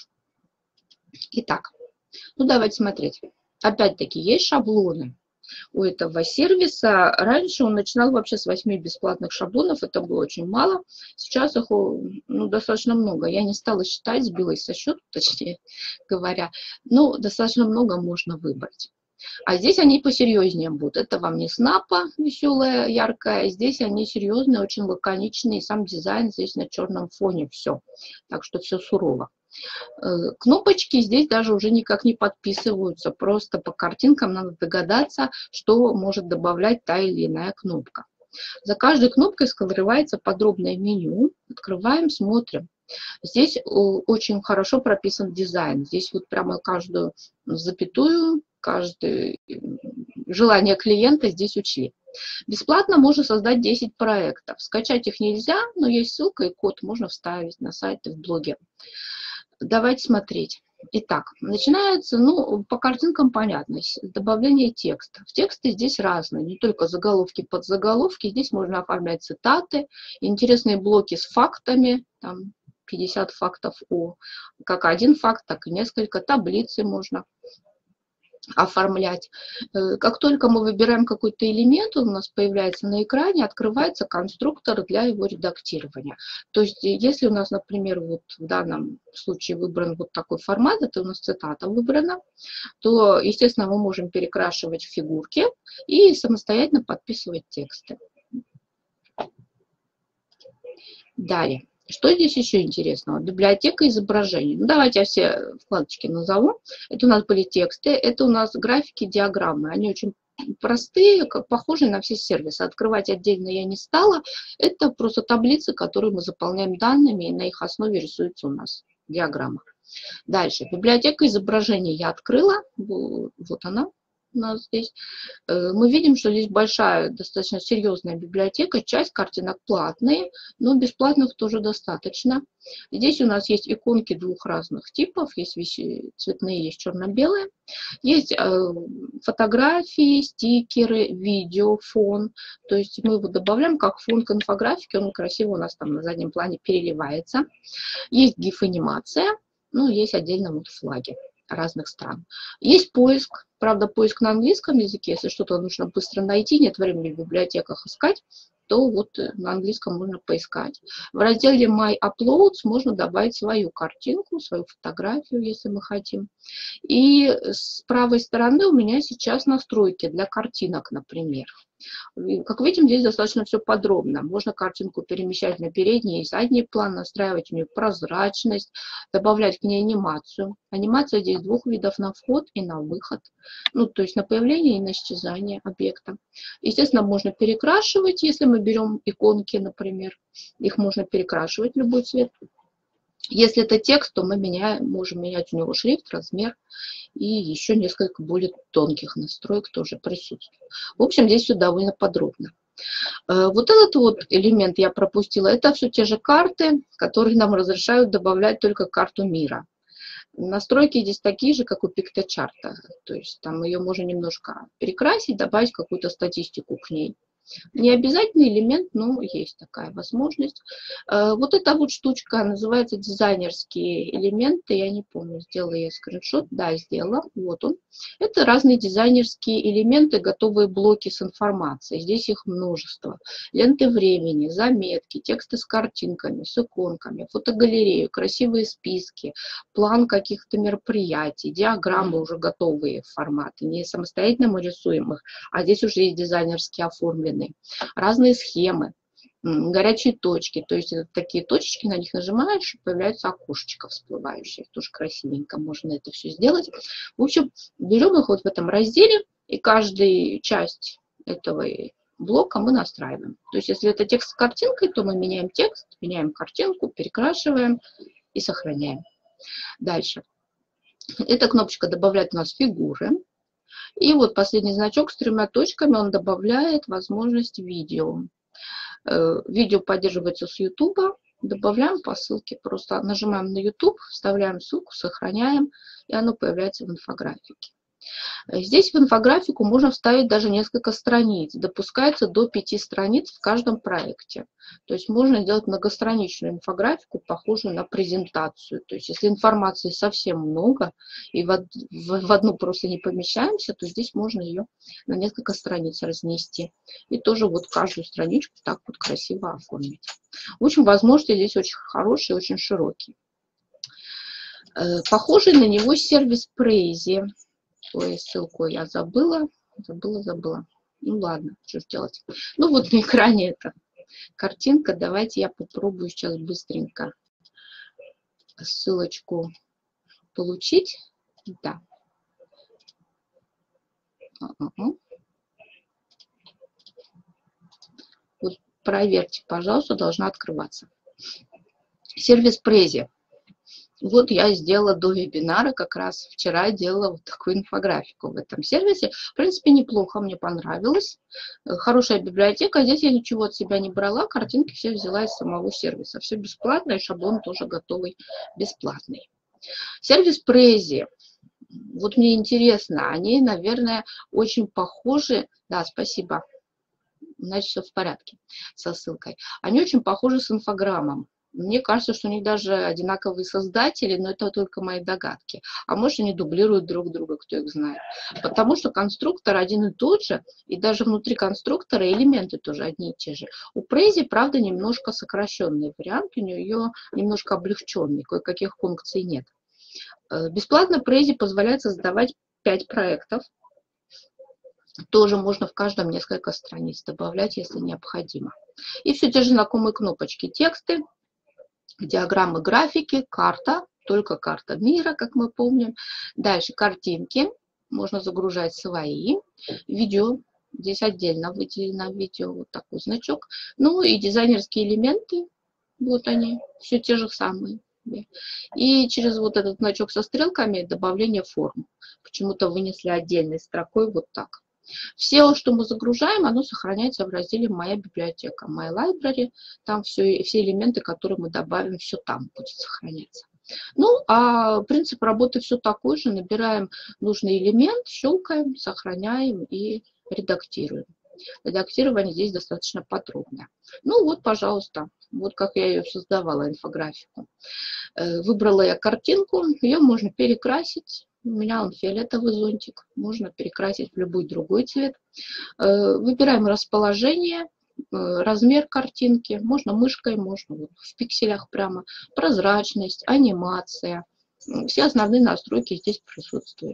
Итак, ну давайте смотреть. Опять-таки, есть шаблоны у этого сервиса. Раньше он начинал вообще с 8 бесплатных шаблонов, это было очень мало. Сейчас их достаточно много. Я не стала считать, сбилась со счета, точнее говоря. Но достаточно много можно выбрать. А здесь они посерьезнее будут. Это вам не снапа веселая, яркая. Здесь они серьезные, очень лаконичные. Сам дизайн здесь на черном фоне все. Так что все сурово. Кнопочки здесь даже уже никак не подписываются. Просто по картинкам надо догадаться, что может добавлять та или иная кнопка. За каждой кнопкой скрывается подробное меню. Открываем, смотрим. Здесь очень хорошо прописан дизайн. Здесь вот прямо каждую запятую, каждое желание клиента здесь учли. Бесплатно можно создать 10 проектов. Скачать их нельзя, но есть ссылка и код, можно вставить на сайт и в блоге. Давайте смотреть. Итак, начинается, ну, по картинкам понятно, добавление текста. Тексты здесь разные, не только заголовки, подзаголовки. Здесь можно оформлять цитаты, интересные блоки с фактами, там 50 фактов как один факт, так и несколько, таблицы можно оформлять. Как только мы выбираем какой-то элемент, он у нас появляется на экране, открывается конструктор для его редактирования. То есть, если у нас, например, вот в данном случае выбран вот такой формат, это у нас цитата выбрана, то, естественно, мы можем перекрашивать фигурки и самостоятельно подписывать тексты. Далее. Что здесь еще интересного? Библиотека изображений. Ну, давайте я все вкладочки назову. Это у нас были тексты, это у нас графики, диаграммы. Они очень простые, похожие на все сервисы. Открывать отдельно я не стала. Это просто таблицы, которые мы заполняем данными, и на их основе рисуется у нас диаграмма. Дальше. Библиотека изображений я открыла. Вот она у нас здесь. Мы видим, что здесь большая, достаточно серьезная библиотека. Часть картинок платные, но бесплатных тоже достаточно. Здесь у нас есть иконки двух разных типов. Есть цветные, есть черно-белые. Есть фотографии, стикеры, видео, фон. То есть мы его добавляем как фон к инфографике. Он красиво у нас там на заднем плане переливается. Есть гиф-анимация. Ну, есть отдельно вот флаги разных стран. Есть поиск, правда, поиск на английском языке, если что-то нужно быстро найти, нет времени в библиотеках искать, то вот на английском можно поискать. В разделе My Uploads можно добавить свою картинку, свою фотографию, если мы хотим. И с правой стороны у меня сейчас настройки для картинок, например. Как видим, здесь достаточно все подробно. Можно картинку перемещать на передний и задний план, настраивать у нее прозрачность, добавлять к ней анимацию. Анимация здесь двух видов: на вход и на выход. Ну, то есть на появление и на исчезание объекта. Естественно, можно перекрашивать, если мы берем иконки, например. Их можно перекрашивать в любой цвет. Если это текст, то мы можем менять у него шрифт, размер и еще несколько более тонких настроек тоже присутствует. В общем, здесь все довольно подробно. Вот этот вот элемент я пропустила. Это все те же карты, которые нам разрешают добавлять только карту мира. Настройки здесь такие же, как у пикточарта. То есть там ее можно немножко перекрасить, добавить какую-то статистику к ней. Не обязательный элемент, но есть такая возможность. Вот эта вот штучка называется дизайнерские элементы. Я не помню, сделала я скриншот. Да, сделала. Вот он. Это разные дизайнерские элементы, готовые блоки с информацией. Здесь их множество. Ленты времени, заметки, тексты с картинками, с иконками, фотогалерею, красивые списки, план каких-то мероприятий, диаграммы уже готовые форматы. Не самостоятельно мы рисуем их, а здесь уже есть дизайнерские оформленные. Разные схемы, горячие точки, то есть это такие точечки, на них нажимаешь, и появляется окошечко всплывающее, тоже красивенько можно это все сделать. В общем, берем их вот в этом разделе, и каждую часть этого блока мы настраиваем. То есть если это текст с картинкой, то мы меняем текст, меняем картинку, перекрашиваем и сохраняем. Дальше. Эта кнопочка добавляет у нас фигуры. И вот последний значок с 3 точками, он добавляет возможность видео. Видео поддерживается с YouTube, добавляем по ссылке, просто нажимаем на YouTube, вставляем ссылку, сохраняем, и оно появляется в инфографике. Здесь в инфографику можно вставить даже несколько страниц. Допускается до 5 страниц в каждом проекте. То есть можно делать многостраничную инфографику, похожую на презентацию. То есть если информации совсем много и в одну просто не помещаемся, то здесь можно ее на несколько страниц разнести. И тоже вот каждую страничку так вот красиво оформить. В общем, возможности здесь очень хорошие, очень широкие. Похожий на него сервис Prezi. Ой, ссылку я забыла. Ну ладно, что ж делать. Ну вот на экране эта картинка. Давайте я попробую сейчас быстренько ссылочку получить. Да. Вот проверьте, пожалуйста, должна открываться. Сервис Prezi. Вот я сделала до вебинара, как раз вчера делала вот такую инфографику в этом сервисе. В принципе, неплохо, мне понравилось. Хорошая библиотека. Здесь я ничего от себя не брала, картинки все взяла из самого сервиса. Все бесплатно, и шаблон тоже готовый, бесплатный. Сервис Prezi. Вот мне интересно, они, наверное, очень похожи. Да, спасибо. Значит, все в порядке со ссылкой. Они очень похожи с инфограммом. Мне кажется, что у них даже одинаковые создатели, но это только мои догадки. А может, они дублируют друг друга, кто их знает. Потому что конструктор один и тот же, и даже внутри конструктора элементы тоже одни и те же. У Prezi, правда, немножко сокращенный вариант, у нее немножко облегченный, кое-каких функций нет. Бесплатно Prezi позволяет создавать 5 проектов. Тоже можно в каждом несколько страниц добавлять, если необходимо. И все те же знакомые кнопочки: тексты, диаграммы, графики, карта, только карта мира, как мы помним. Дальше картинки, можно загружать свои. Видео, здесь отдельно выделено видео, вот такой значок. Ну и дизайнерские элементы, вот они, все те же самые. И через вот этот значок со стрелками добавление форм. Почему-то вынесли отдельной строкой вот так. Все, что мы загружаем, оно сохраняется в разделе «Моя библиотека», «My Library». Там все элементы, которые мы добавим, все там будет сохраняться. Ну, а принцип работы все такой же. Набираем нужный элемент, щелкаем, сохраняем и редактируем. Редактирование здесь достаточно подробное. Ну вот, пожалуйста, вот как я ее создавала, инфографику. Выбрала я картинку, ее можно перекрасить. У меня он фиолетовый зонтик, можно перекрасить в любой другой цвет. Выбираем расположение, размер картинки, можно мышкой, можно вот в пикселях прямо, прозрачность, анимация. Все основные настройки здесь присутствуют.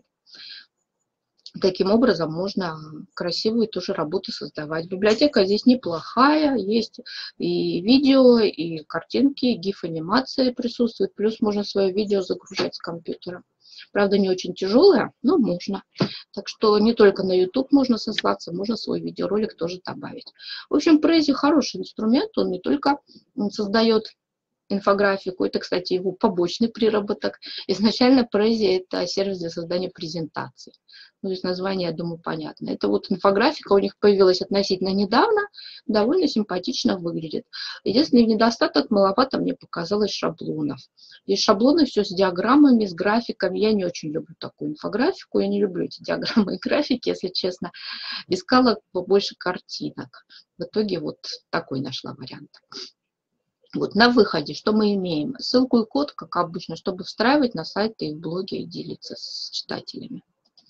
Таким образом можно красивые тоже работы создавать. Библиотека здесь неплохая, есть и видео, и картинки, и гиф-анимация присутствует, плюс можно свое видео загружать с компьютера. Правда, не очень тяжелая, но можно. Так что не только на YouTube можно сослаться, можно свой видеоролик тоже добавить. В общем, Prezi хороший инструмент, он не только создает инфографику. Это, кстати, его побочный приработок. Изначально Prezi — это сервис для создания презентаций. Ну, то есть название, я думаю, понятно. Это вот инфографика у них появилась относительно недавно, довольно симпатично выглядит. Единственный недостаток — маловато мне показалось шаблонов. Здесь шаблоны все с диаграммами, с графиками. Я не очень люблю такую инфографику, я не люблю эти диаграммы и графики, если честно. Искала побольше картинок. В итоге вот такой нашла вариант. Вот на выходе что мы имеем? Ссылку и код, как обычно, чтобы встраивать на сайты и в блоге и делиться с читателями.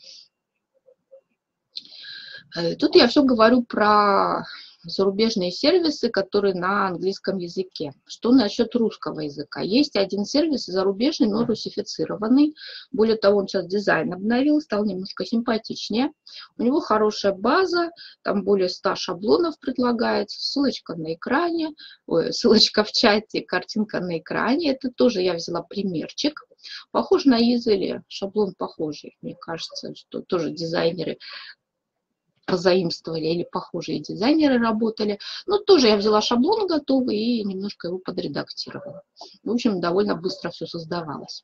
Тут я все говорю про зарубежные сервисы, которые на английском языке. Что насчет русского языка? Есть один сервис зарубежный, но русифицированный. Более того, он сейчас дизайн обновил, стал немножко симпатичнее. У него хорошая база, там более 100 шаблонов предлагается. Ссылочка на экране, ссылочка в чате, картинка на экране. Это тоже я взяла примерчик. Похож на Easily, шаблон похожий. Мне кажется, что тоже дизайнеры позаимствовали или похожие дизайнеры работали. Но тоже я взяла шаблон готовый и немножко его подредактировала. В общем, довольно быстро все создавалось.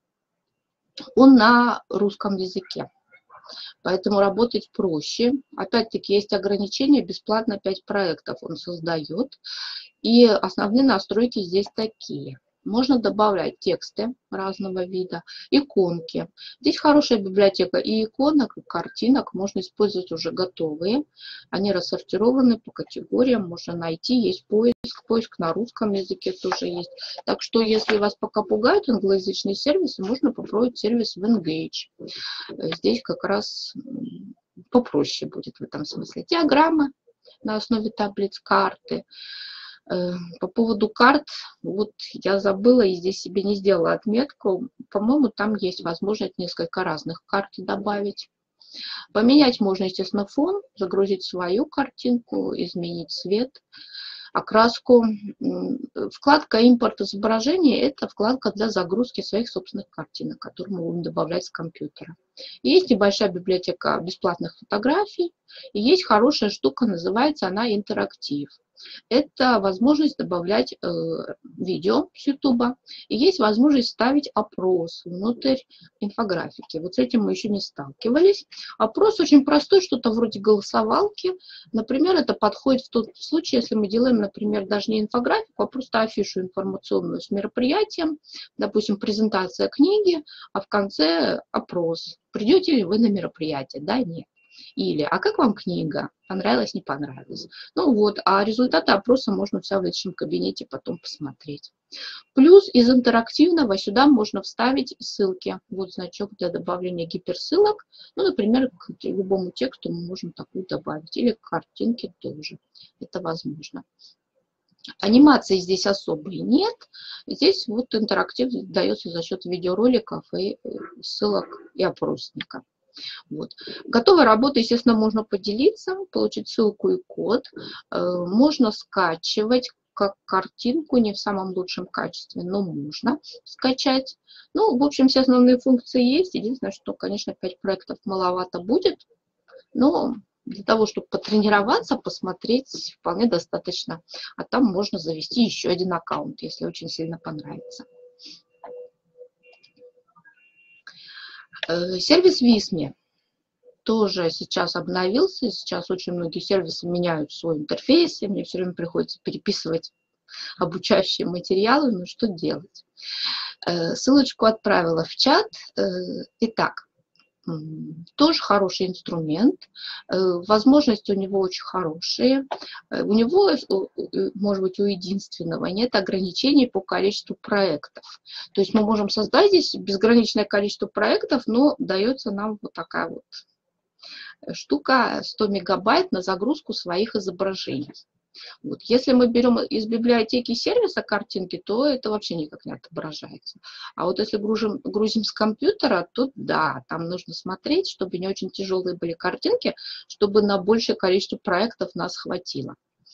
Он на русском языке, поэтому работать проще. Опять-таки есть ограничения, бесплатно 5 проектов он создает. И основные настройки здесь такие. Можно добавлять тексты разного вида, иконки. Здесь хорошая библиотека и иконок, и картинок. Можно использовать уже готовые. Они рассортированы по категориям. Можно найти. Есть поиск на русском языке тоже есть. Так что, если вас пока пугают англоязычные сервисы, можно попробовать сервис Venngage. Здесь как раз попроще будет в этом смысле. Диаграммы на основе таблиц, карты. По поводу карт, вот я забыла и здесь себе не сделала отметку. По-моему, там есть возможность несколько разных карт добавить. Поменять можно, естественно, фон, загрузить свою картинку, изменить цвет, окраску. Вкладка «Импорт изображения» — это вкладка для загрузки своих собственных картинок, которые мы будем добавлять с компьютера. Есть небольшая библиотека бесплатных фотографий, и есть хорошая штука, называется она «Интерактив». Это возможность добавлять видео с YouTube. И есть возможность ставить опрос внутрь инфографики. Вот с этим мы еще не сталкивались. Опрос очень простой, что-то вроде голосовалки. Например, это подходит в тот случай, если мы делаем, например, даже не инфографику, а просто афишу информационную с мероприятием. Допустим, презентация книги, а в конце опрос. Придете ли вы на мероприятие? Да, нет. Или, а как вам книга? Понравилось, не понравилось? Ну вот, а результаты опроса можно в личном кабинете потом посмотреть. Плюс из интерактивного сюда можно вставить ссылки. Вот значок для добавления гиперссылок. Ну, например, к любому тексту мы можем такую добавить. Или к картинке тоже. Это возможно. Анимации здесь особой нет. Здесь вот интерактив дается за счет видеороликов и ссылок и опросника. Вот. Готовая работа, естественно, можно поделиться, получить ссылку и код. Можно скачивать как картинку, не в самом лучшем качестве, но можно скачать. Ну, в общем, все основные функции есть. Единственное, что, конечно, 5 проектов маловато будет, но для того, чтобы потренироваться, посмотреть, вполне достаточно. А там можно завести еще один аккаунт, если очень сильно понравится. Сервис Visme тоже сейчас обновился. Сейчас очень многие сервисы меняют свой интерфейс, и мне все время приходится переписывать обучающие материалы, но что делать? Ссылочку отправила в чат. Итак, тоже хороший инструмент, возможности у него очень хорошие. У него, может быть, у единственного нет ограничений по количеству проектов. То есть мы можем создать здесь безграничное количество проектов, но дается нам вот такая вот штука 100 мегабайт на загрузку своих изображений. Вот. Если мы берем из библиотеки сервиса картинки, то это вообще никак не отображается. А вот если грузим с компьютера, то да, там нужно смотреть, чтобы не очень тяжелые были картинки, чтобы на большее количество проектов нас хватило.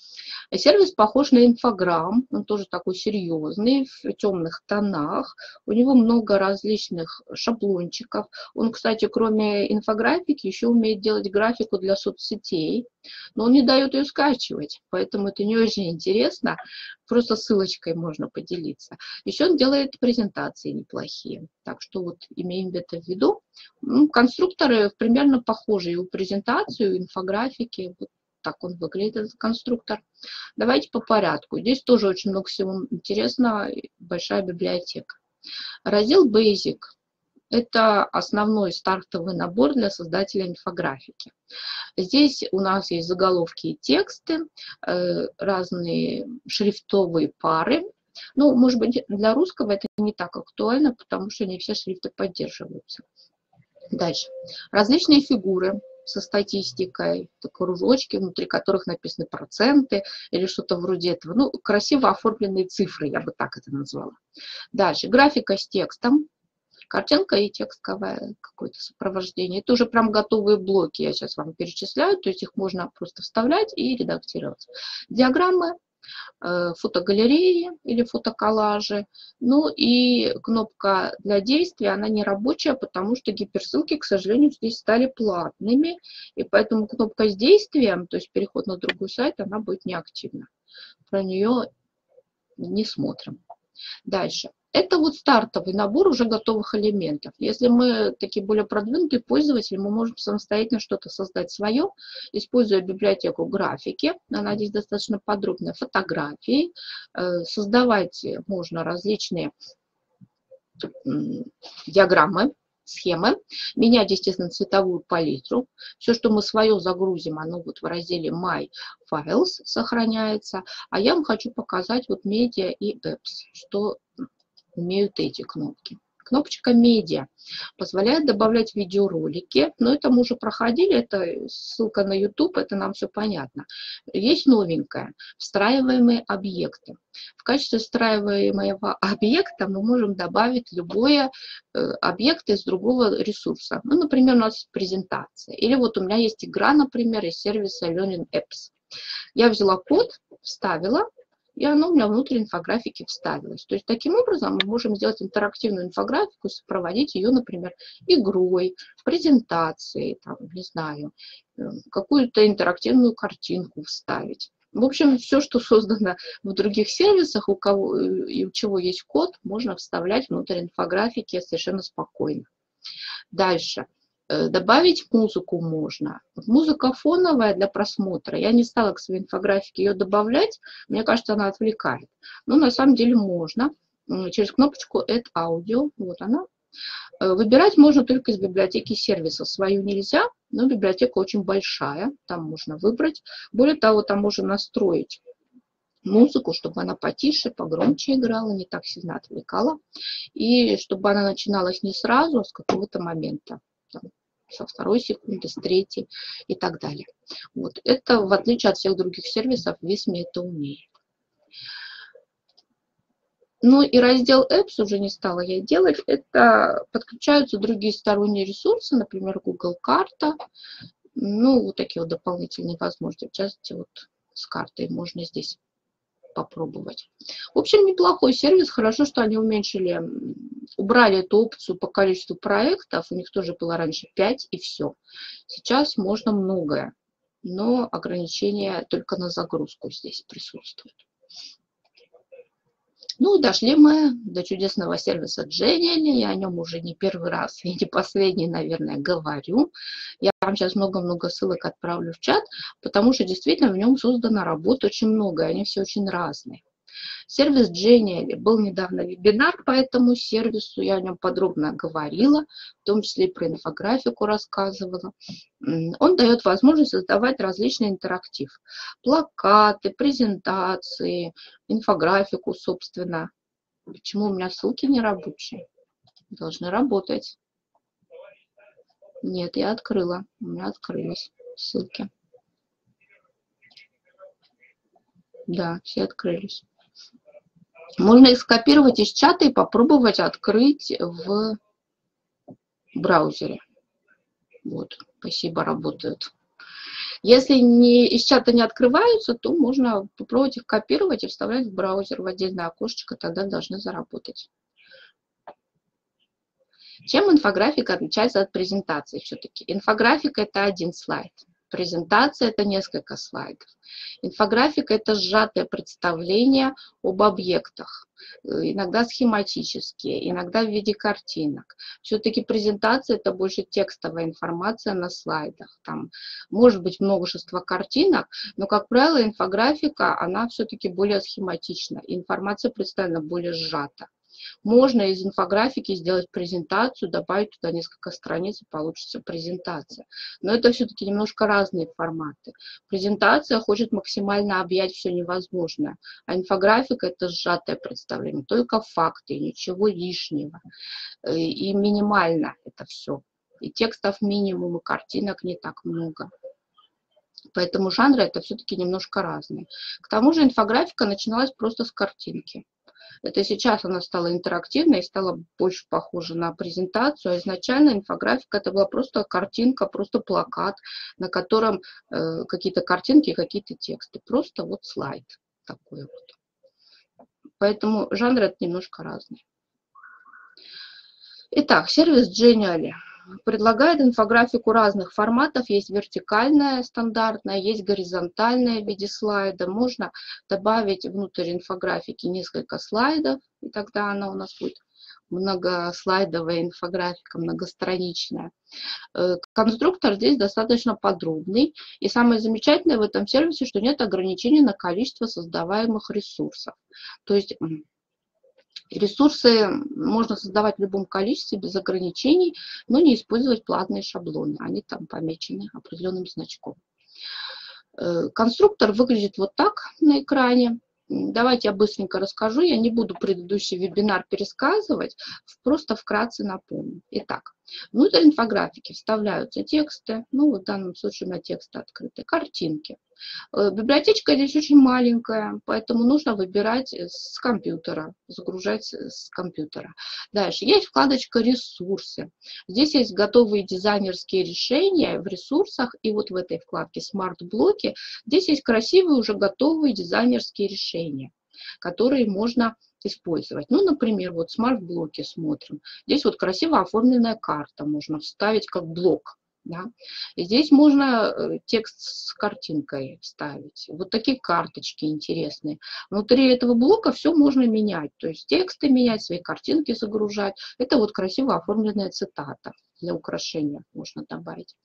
Сервис похож на инфограмм, он тоже такой серьезный, в темных тонах. У него много различных шаблончиков. Он, кстати, кроме инфографики, еще умеет делать графику для соцсетей, но он не дает ее скачивать, поэтому это не очень интересно. Просто ссылочкой можно поделиться. Еще он делает презентации неплохие. Так что вот имеем это в виду. Конструкторы примерно похожи и у презентации, и у инфографики. Вот так он выглядит, этот конструктор. Давайте по порядку. Здесь тоже очень много всего интересного, большая библиотека. Раздел Basic. Это основной стартовый набор для создателя инфографики. Здесь у нас есть заголовки и тексты, разные шрифтовые пары. Ну, может быть, для русского это не так актуально, потому что не все шрифты поддерживаются. Дальше. Различные фигуры со статистикой, кружочки, внутри которых написаны проценты или что-то вроде этого. Ну, красиво оформленные цифры, я бы так это назвала. Дальше. Графика с текстом. Картинка и текстовое какое-то сопровождение. Это уже прям готовые блоки, я сейчас вам перечисляю, то есть их можно просто вставлять и редактировать. Диаграммы, фотогалереи или фотоколлажи. Ну и кнопка для действия, она не рабочая, потому что гиперссылки, к сожалению, здесь стали платными, и поэтому кнопка с действием, то есть переход на другой сайт, она будет неактивна. Про нее не смотрим. Дальше. Это вот стартовый набор уже готовых элементов. Если мы такие более продвинутые пользователи, мы можем самостоятельно что-то создать свое, используя библиотеку графики. Она здесь достаточно подробная. Фотографии. Создавать можно различные диаграммы, схемы. Менять, естественно, цветовую палитру. Все, что мы свое загрузим, оно вот в разделе My Files сохраняется. А я вам хочу показать вот Media и Apps, что умеют эти кнопки. Кнопочка «Медиа» позволяет добавлять видеоролики, но это мы уже проходили, это ссылка на YouTube, это нам все понятно. Есть новенькое – встраиваемые объекты. В качестве встраиваемого объекта мы можем добавить любой объект из другого ресурса. Ну, например, у нас презентация. Или вот у меня есть игра, например, из сервиса Learning Apps. Я взяла код, вставила, и оно у меня внутрь инфографики вставилось. То есть таким образом мы можем сделать интерактивную инфографику, сопроводить ее, например, игрой, презентацией, там, не знаю, какую-то интерактивную картинку вставить. В общем, все, что создано в других сервисах, у кого и у чего есть код, можно вставлять внутрь инфографики совершенно спокойно. Дальше. Добавить музыку можно. Музыка фоновая для просмотра. Я не стала к своей инфографике ее добавлять. Мне кажется, она отвлекает. Но на самом деле можно. Через кнопочку Add Audio. Вот она. Выбирать можно только из библиотеки сервиса. Свою нельзя, но библиотека очень большая. Там можно выбрать. Более того, там можно настроить музыку, чтобы она потише, погромче играла, не так сильно отвлекала. И чтобы она начиналась не сразу, а с какого-то момента. Со второй секунды, с третьей и так далее. Вот. Это, в отличие от всех других сервисов, Visme это умеет. Ну и раздел Apps уже не стала я делать. Это подключаются другие сторонние ресурсы, например, Google карта. Ну, вот такие вот дополнительные возможности. В частности, вот с картой можно здесь попробовать. В общем, неплохой сервис. Хорошо, что они убрали эту опцию по количеству проектов. У них тоже было раньше 5 и все. Сейчас можно многое, но ограничения только на загрузку здесь присутствуют. Ну, дошли мы до чудесного сервиса Genially. Я о нем уже не первый раз и не последний, наверное, говорю. Я вам сейчас много-много ссылок отправлю в чат, потому что действительно в нем создана работа очень много, и они все очень разные. Сервис Genially. Был недавно вебинар по этому сервису, я о нем подробно говорила, в том числе и про инфографику рассказывала. Он дает возможность создавать различный интерактив. Плакаты, презентации, инфографику, собственно. Почему у меня ссылки не рабочие? Должны работать. Нет, я открыла. У меня открылись ссылки. Да, все открылись. Можно их скопировать из чата и попробовать открыть в браузере. Вот, спасибо, работают. Если из чата не открываются, то можно попробовать их копировать и вставлять в браузер в отдельное окошечко, тогда должны заработать. Чем инфографика отличается от презентации все-таки? Инфографика – это один слайд. Презентация – это несколько слайдов. Инфографика – это сжатое представление об объектах, иногда схематические, иногда в виде картинок. Все-таки презентация – это больше текстовая информация на слайдах. Там может быть множество картинок, но, как правило, инфографика, она все-таки более схематична. Информация представлена более сжата. Можно из инфографики сделать презентацию, добавить туда несколько страниц, и получится презентация. Но это все-таки немножко разные форматы. Презентация хочет максимально объять все невозможное, а инфографика – это сжатое представление, только факты, ничего лишнего. И минимально это все. И текстов минимум, и картинок не так много. Поэтому жанры это все-таки немножко разные. К тому же инфографика начиналась просто с картинки. Это сейчас она стала интерактивной и стала больше похожа на презентацию. А изначально инфографика это была просто картинка, просто плакат, на котором какие-то картинки, какие-то тексты. Просто вот слайд такой вот. Поэтому жанры это немножко разные. Итак, сервис Genially предлагает инфографику разных форматов. Есть вертикальная, стандартная, есть горизонтальная в виде слайда. Можно добавить внутрь инфографики несколько слайдов, и тогда она у нас будет многослайдовая инфографика, многостраничная. Конструктор здесь достаточно подробный. И самое замечательное в этом сервисе, что нет ограничений на количество создаваемых ресурсов. То есть ресурсы можно создавать в любом количестве, без ограничений, но не использовать платные шаблоны. Они там помечены определенным значком. Конструктор выглядит вот так на экране. Давайте я быстренько расскажу. Я не буду предыдущий вебинар пересказывать, просто вкратце напомню. Итак, внутрь инфографики вставляются тексты, ну, в данном случае у меня тексты открыты, картинки. Библиотечка здесь очень маленькая, поэтому нужно выбирать с компьютера, загружать с компьютера. Дальше есть вкладочка «Ресурсы». Здесь есть готовые дизайнерские решения в ресурсах, и вот в этой вкладке «Смарт-блоки» здесь есть красивые уже готовые дизайнерские решения, которые можно использовать. Ну, например, вот смарт-блоки смотрим. Здесь вот красиво оформленная карта, можно вставить как блок. Да? И здесь можно текст с картинкой вставить. Вот такие карточки интересные. Внутри этого блока все можно менять. То есть тексты менять, свои картинки загружать. Это вот красиво оформленная цитата для украшения можно добавить.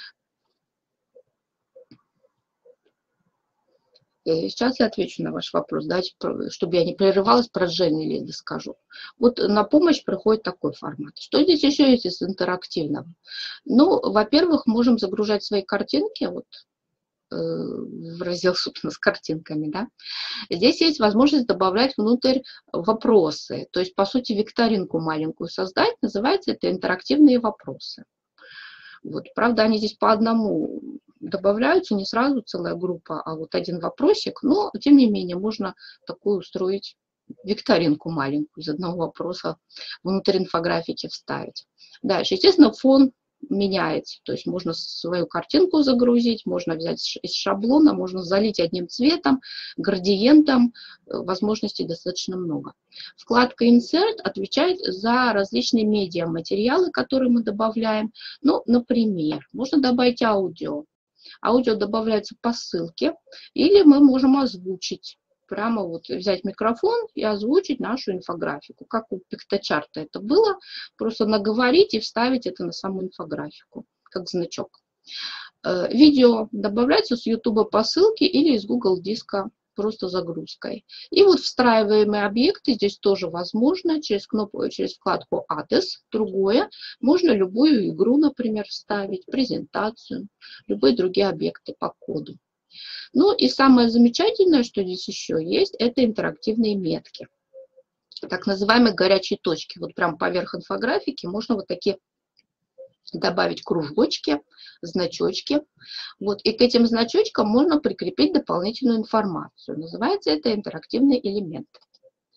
Сейчас я отвечу на ваш вопрос, давайте, чтобы я не прерывалась, про Genially скажу. Вот на помощь приходит такой формат. Что здесь еще есть из интерактивного? Ну, во-первых, можем загружать свои картинки, вот, в раздел, собственно, с картинками, да. Здесь есть возможность добавлять внутрь вопросы, то есть, по сути, викторинку маленькую создать, называется это интерактивные вопросы. Вот, правда, они здесь по одному добавляются, не сразу целая группа, а вот один вопросик, но, тем не менее, можно такую устроить викторинку маленькую из одного вопроса внутрь инфографики вставить. Дальше, естественно, фон меняется, то есть можно свою картинку загрузить, можно взять из шаблона, можно залить одним цветом, градиентом, возможностей достаточно много. Вкладка Insert отвечает за различные медиаматериалы, которые мы добавляем. Ну, например, можно добавить аудио. Аудио добавляется по ссылке, или мы можем озвучить. Прямо вот взять микрофон и озвучить нашу инфографику. Как у пикточарта это было, просто наговорить и вставить это на саму инфографику, как значок. Видео добавляется с YouTube по ссылке или из Google диска просто загрузкой. И вот встраиваемые объекты здесь тоже возможно через кнопку, через вкладку Add, другое. Можно любую игру, например, вставить, презентацию, любые другие объекты по коду. Ну и самое замечательное, что здесь еще есть, это интерактивные метки. Так называемые горячие точки. Вот прям поверх инфографики можно вот такие добавить кружочки, значочки. Вот, и к этим значочкам можно прикрепить дополнительную информацию. Называется это интерактивный элемент.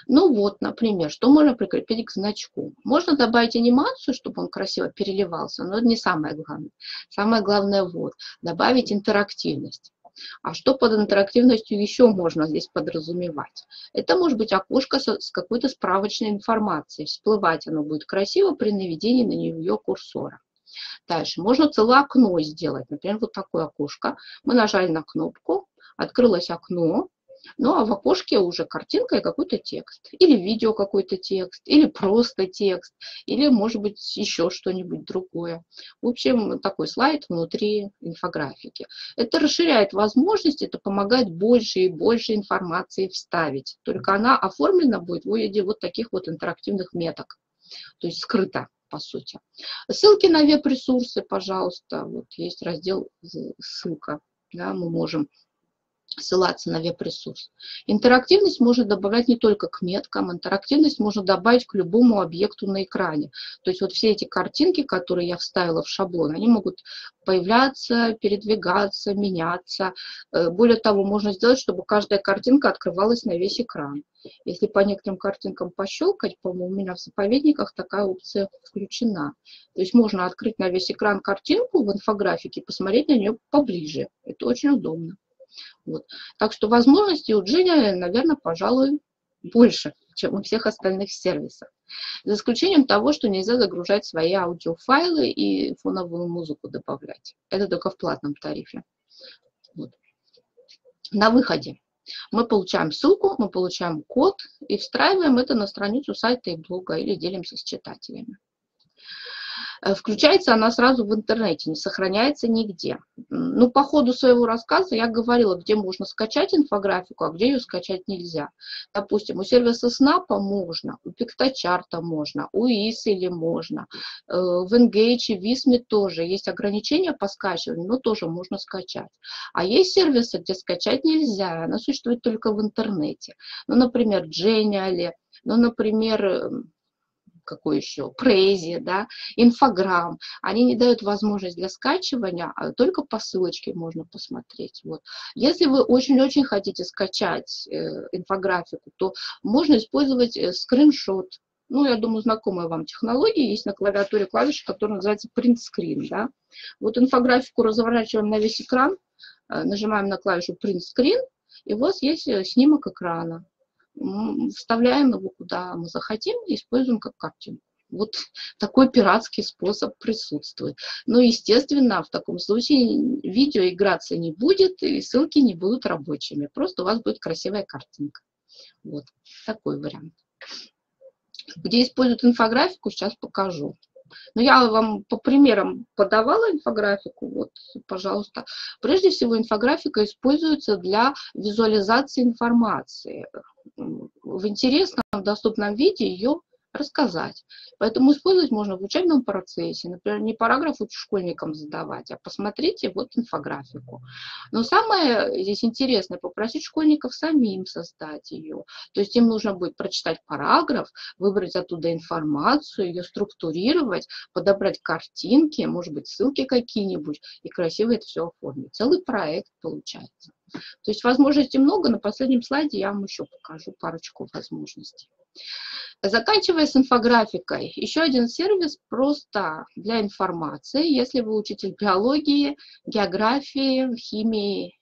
Ну вот, например, что можно прикрепить к значку? Можно добавить анимацию, чтобы он красиво переливался, но это не самое главное. Самое главное вот, добавить интерактивность. А что под интерактивностью еще можно здесь подразумевать? Это может быть окошко с какой-то справочной информацией. Всплывать оно будет красиво при наведении на нее курсора. Дальше можно целое окно сделать. Например, вот такое окошко. Мы нажали на кнопку, открылось окно. Ну, а в окошке уже картинка и какой-то текст. Или видео какой-то текст, или просто текст, или, может быть, еще что-нибудь другое. В общем, такой слайд внутри инфографики. Это расширяет возможности, это помогает больше и больше информации вставить. Только она оформлена будет в виде вот таких вот интерактивных меток, то есть скрыто, по сути. Ссылки на веб-ресурсы, пожалуйста. Вот есть раздел «Ссылка». Да, мы можем ссылаться на веб-ресурс. Интерактивность можно добавлять не только к меткам, интерактивность можно добавить к любому объекту на экране. То есть вот все эти картинки, которые я вставила в шаблон, они могут появляться, передвигаться, меняться. Более того, можно сделать, чтобы каждая картинка открывалась на весь экран. Если по некоторым картинкам пощелкать, по-моему, у меня в заповедниках такая опция включена. То есть можно открыть на весь экран картинку в инфографике и посмотреть на нее поближе. Это очень удобно. Вот. Так что возможностей у Джиня, наверное, пожалуй, больше, чем у всех остальных сервисов. За исключением того, что нельзя загружать свои аудиофайлы и фоновую музыку добавлять. Это только в платном тарифе. Вот. На выходе мы получаем ссылку, мы получаем код и встраиваем это на страницу сайта и блога или делимся с читателями. Включается она сразу в интернете, не сохраняется нигде. Ну, по ходу своего рассказа я говорила, где можно скачать инфографику, а где ее скачать нельзя. Допустим, у сервиса Snap можно, у Pictochart можно, у Easily можно, в Engage и Visme тоже есть ограничения по скачиванию, но тоже можно скачать. А есть сервисы, где скачать нельзя, она существует только в интернете. Ну, например, Genially, ну, например, какой еще, Prezi, да, Инфограм, они не дают возможность для скачивания, а только по ссылочке можно посмотреть. Вот. Если вы очень-очень хотите скачать инфографику, то можно использовать скриншот. Ну, я думаю, знакомая вам технология, есть на клавиатуре клавиша, которая называется print screen, да. Вот инфографику разворачиваем на весь экран, нажимаем на клавишу print screen, и у вас есть снимок экрана. Вставляем его куда мы захотим и используем как картинку. Вот такой пиратский способ присутствует. Но, естественно, в таком случае видео играться не будет, и ссылки не будут рабочими. Просто у вас будет красивая картинка. Вот такой вариант. Где используют инфографику, сейчас покажу. Но я вам по примерам подавала инфографику, вот, пожалуйста. Прежде всего, инфографика используется для визуализации информации. В интересном, доступном виде ее рассказать. Поэтому использовать можно в учебном процессе. Например, не параграф школьникам задавать, а посмотрите вот инфографику. Но самое здесь интересное, попросить школьников самим создать ее. То есть им нужно будет прочитать параграф, выбрать оттуда информацию, ее структурировать, подобрать картинки, может быть, ссылки какие-нибудь, и красиво это все оформить. Целый проект получается. То есть возможностей много. На последнем слайде я вам еще покажу парочку возможностей. Заканчивая с инфографикой, еще один сервис просто для информации. Если вы учитель биологии, географии, химии,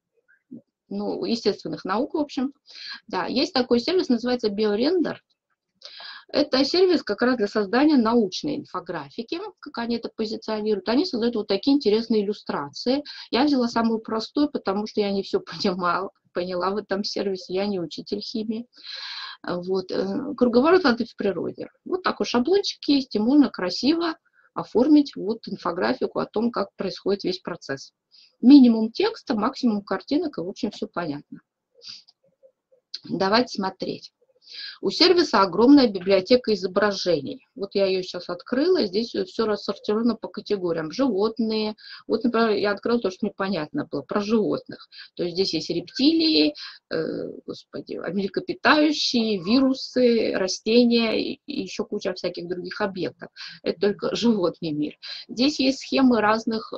ну, естественных наук, в общем, да, есть такой сервис, называется BioRender. Это сервис как раз для создания научной инфографики, как они это позиционируют. Они создают вот такие интересные иллюстрации. Я взяла самую простую, потому что я не все поняла в этом сервисе, я не учитель химии. Вот. Круговорот воды в природе. Вот такой шаблончик есть, и можно красиво оформить вот инфографику о том, как происходит весь процесс. Минимум текста, максимум картинок, и в общем все понятно. Давайте смотреть. У сервиса огромная библиотека изображений. Вот я ее сейчас открыла, здесь все рассортировано по категориям. Животные. Вот, например, я открыла то, что непонятно было, про животных. То есть здесь есть рептилии, млекопитающие, вирусы, растения и еще куча всяких других объектов. Это только животный мир. Здесь есть схемы разных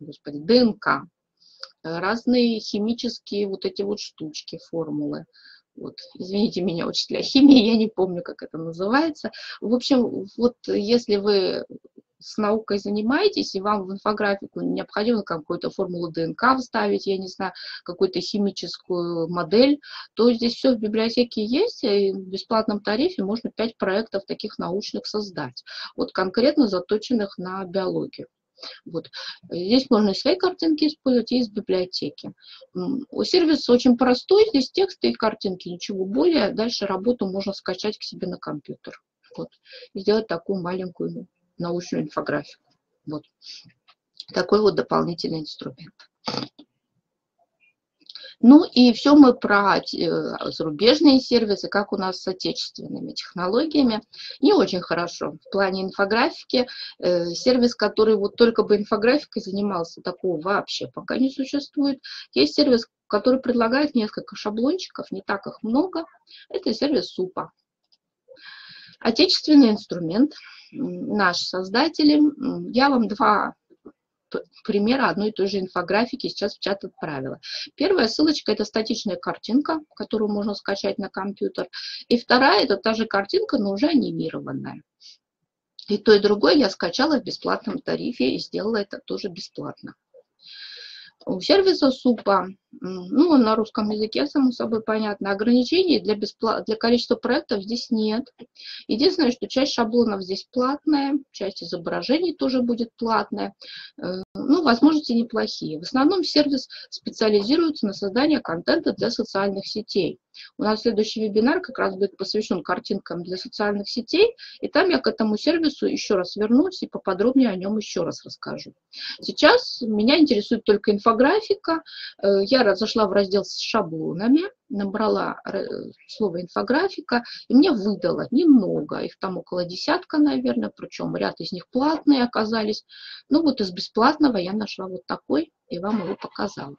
ДНК, разные химические вот эти вот штучки, формулы. Вот, извините меня, учителя химии, я не помню, как это называется. В общем, вот если вы с наукой занимаетесь, и вам в инфографику необходимо какую-то формулу ДНК вставить, я не знаю, какую-то химическую модель, то здесь все в библиотеке есть, и в бесплатном тарифе можно 5 проектов таких научных создать, вот конкретно заточенных на биологию. Вот. Здесь можно и свои картинки использовать, и из библиотеки. Сервис очень простой, здесь тексты и картинки, ничего более. Дальше работу можно скачать к себе на компьютер. Вот. И сделать такую маленькую научную инфографику. Вот. Такой вот дополнительный инструмент. Ну и все мы про зарубежные сервисы, как у нас с отечественными технологиями. Не очень хорошо. В плане инфографики сервис, который вот только бы инфографикой занимался, такого вообще пока не существует. Есть сервис, который предлагает несколько шаблончиков, не так их много. Это сервис СУПа. Отечественный инструмент, наши создатели. Я вам два примера одной и той же инфографики сейчас в чат отправила. Первая ссылочка — это статичная картинка, которую можно скачать на компьютер. И вторая — это та же картинка, но уже анимированная. И то, и другое я скачала в бесплатном тарифе и сделала это тоже бесплатно. У сервиса СУПа, ну, на русском языке, само собой понятно, ограничений для количества проектов здесь нет. Единственное, что часть шаблонов здесь платная, часть изображений тоже будет платная. Ну, возможности неплохие. В основном сервис специализируется на создании контента для социальных сетей. У нас следующий вебинар как раз будет посвящен картинкам для социальных сетей, и там я к этому сервису еще раз вернусь и поподробнее о нем еще раз расскажу. Сейчас меня интересует только инфографика. Я зашла в раздел с шаблонами, набрала слово инфографика, и мне выдало немного, их там около десятка, наверное, причем ряд из них платные оказались. Ну вот из бесплатного я нашла вот такой и вам его показала.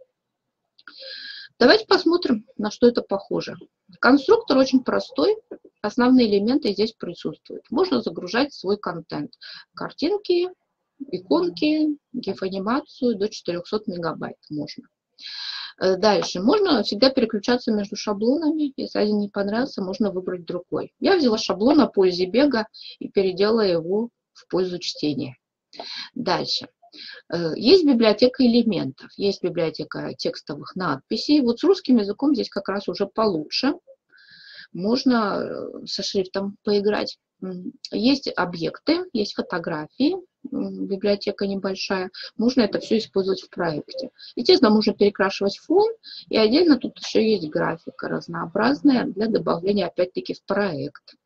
Давайте посмотрим, на что это похоже. Конструктор очень простой, основные элементы здесь присутствуют. Можно загружать свой контент. Картинки, иконки, гиф-анимацию до 400 мегабайт можно. Дальше. Можно всегда переключаться между шаблонами. Если один не понравился, можно выбрать другой. Я взяла шаблон о пользе бега и переделала его в пользу чтения. Дальше. Есть библиотека элементов, есть библиотека текстовых надписей. Вот с русским языком здесь как раз уже получше. Можно со шрифтом поиграть. Есть объекты, есть фотографии, библиотека небольшая. Можно это все использовать в проекте. Естественно, можно перекрашивать фон. И отдельно тут еще есть графика разнообразная для добавления опять-таки в проект.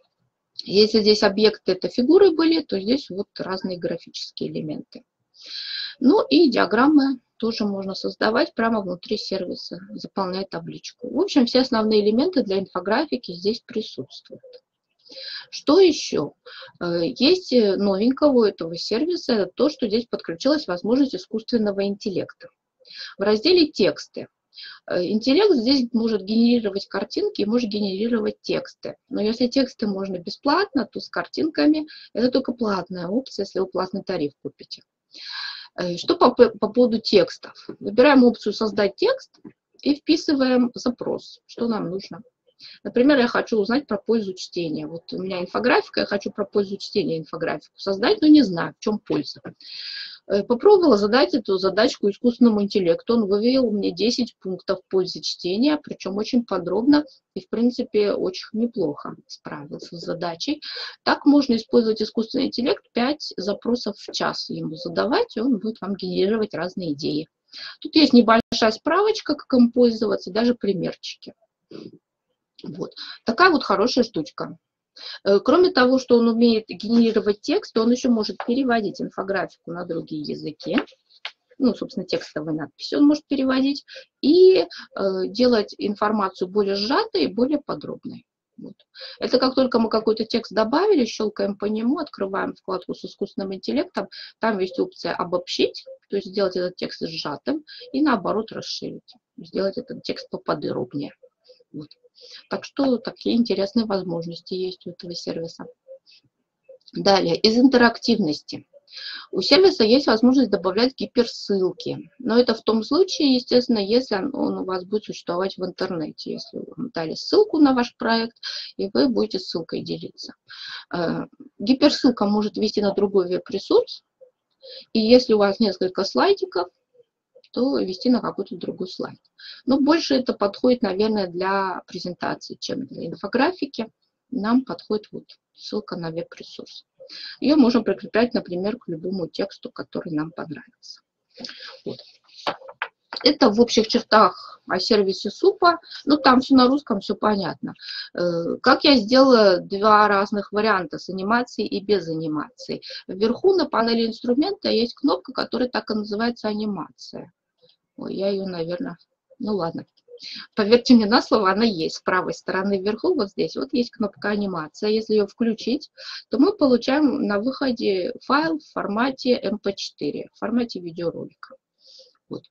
Если здесь объекты это фигуры были, то здесь вот разные графические элементы. Ну и диаграммы тоже можно создавать прямо внутри сервиса, заполняя табличку. В общем, все основные элементы для инфографики здесь присутствуют. Что еще? Есть новенького у этого сервиса, это то, что здесь подключилась возможность искусственного интеллекта. В разделе «Тексты» интеллект здесь может генерировать картинки и может генерировать тексты. Но если тексты можно бесплатно, то с картинками это только платная опция, если вы платный тариф купите. Что по поводу текстов? Выбираем опцию «Создать текст» и вписываем запрос, что нам нужно. Например, я хочу узнать про пользу чтения. Вот у меня инфографика, я хочу про пользу чтения инфографику создать, но не знаю, в чем польза. Попробовала задать эту задачку искусственному интеллекту. Он вывел мне 10 пунктов пользы чтения, причем очень подробно и, в принципе, очень неплохо справился с задачей. Так можно использовать искусственный интеллект, 5 запросов в час ему задавать, и он будет вам генерировать разные идеи. Тут есть небольшая справочка, как им пользоваться, даже примерчики. Вот. Такая вот хорошая штучка. Кроме того, что он умеет генерировать текст, он еще может переводить инфографику на другие языки. Ну, собственно, текстовые надписи он может переводить и делать информацию более сжатой и более подробной. Вот. Это как только мы какой-то текст добавили, щелкаем по нему, открываем вкладку с искусственным интеллектом, там есть опция «Обобщить», то есть сделать этот текст сжатым, и наоборот расширить, сделать этот текст поподробнее. Вот. Так что такие интересные возможности есть у этого сервиса. Далее, из интерактивности. У сервиса есть возможность добавлять гиперссылки, но это в том случае, естественно, если он у вас будет существовать в интернете, если вы вам дали ссылку на ваш проект, и вы будете ссылкой делиться. Гиперссылка может вести на другой веб-ресурс, и если у вас несколько слайдиков, то вести на какой-то другой слайд. Но больше это подходит, наверное, для презентации, чем для инфографики. Нам подходит вот ссылка на веб-ресурс. Ее можно прикреплять, например, к любому тексту, который нам понравится. Вот. Это в общих чертах о сервисе СУПа. Ну, там все на русском, все понятно. Как я сделала два разных варианта с анимацией и без анимации. Вверху на панели инструмента есть кнопка, которая так и называется анимация. Ой, я ее, наверное... Ну, ладно. Поверьте мне на слово, она есть с правой стороны вверху, вот здесь. Вот есть кнопка анимация. Если ее включить, то мы получаем на выходе файл в формате MP4, в формате видеоролика. Вот.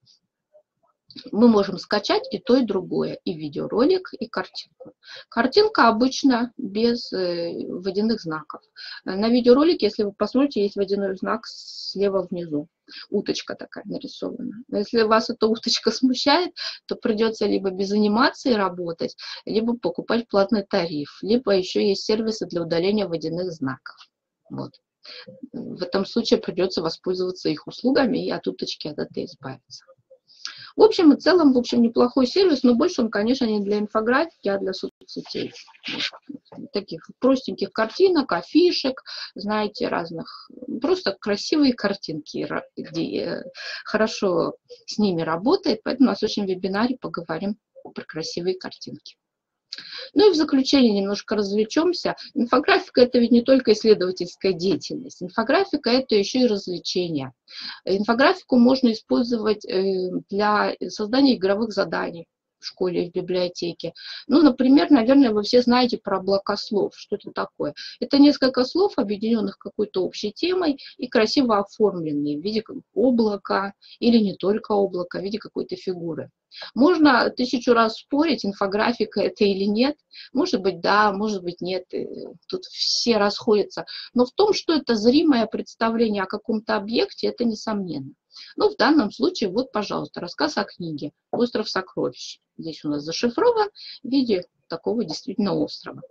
Мы можем скачать и то, и другое, и видеоролик, и картинку. Картинка обычно без водяных знаков. На видеоролике, если вы посмотрите, есть водяной знак слева внизу. Уточка такая нарисована. Если вас эта уточка смущает, то придется либо без анимации работать, либо покупать платный тариф, либо еще есть сервисы для удаления водяных знаков. Вот. В этом случае придется воспользоваться их услугами и от уточки от этой избавиться. В общем и целом, неплохой сервис, но больше он, конечно, не для инфографики, а для соцсетей. Таких простеньких картинок, афишек, знаете, разных, просто красивые картинки, где хорошо с ними работает, поэтому на следующем вебинаре поговорим про красивые картинки. Ну и в заключение немножко развлечемся. Инфографика – это ведь не только исследовательская деятельность. Инфографика – это еще и развлечение. Инфографику можно использовать для создания игровых заданий в школе, в библиотеке. Ну, например, наверное, вы все знаете про облака слов. Что это такое? Это несколько слов, объединенных какой-то общей темой и красиво оформленные в виде облака или не только облака, в виде какой-то фигуры. Можно 1000 раз спорить, инфографика это или нет. Может быть, да, может быть, нет. Тут все расходятся. Но в том, что это зримое представление о каком-то объекте, это несомненно. Ну, в данном случае, вот, пожалуйста, рассказ о книге «Остров сокровищ». Здесь у нас зашифрован в виде такого действительно острова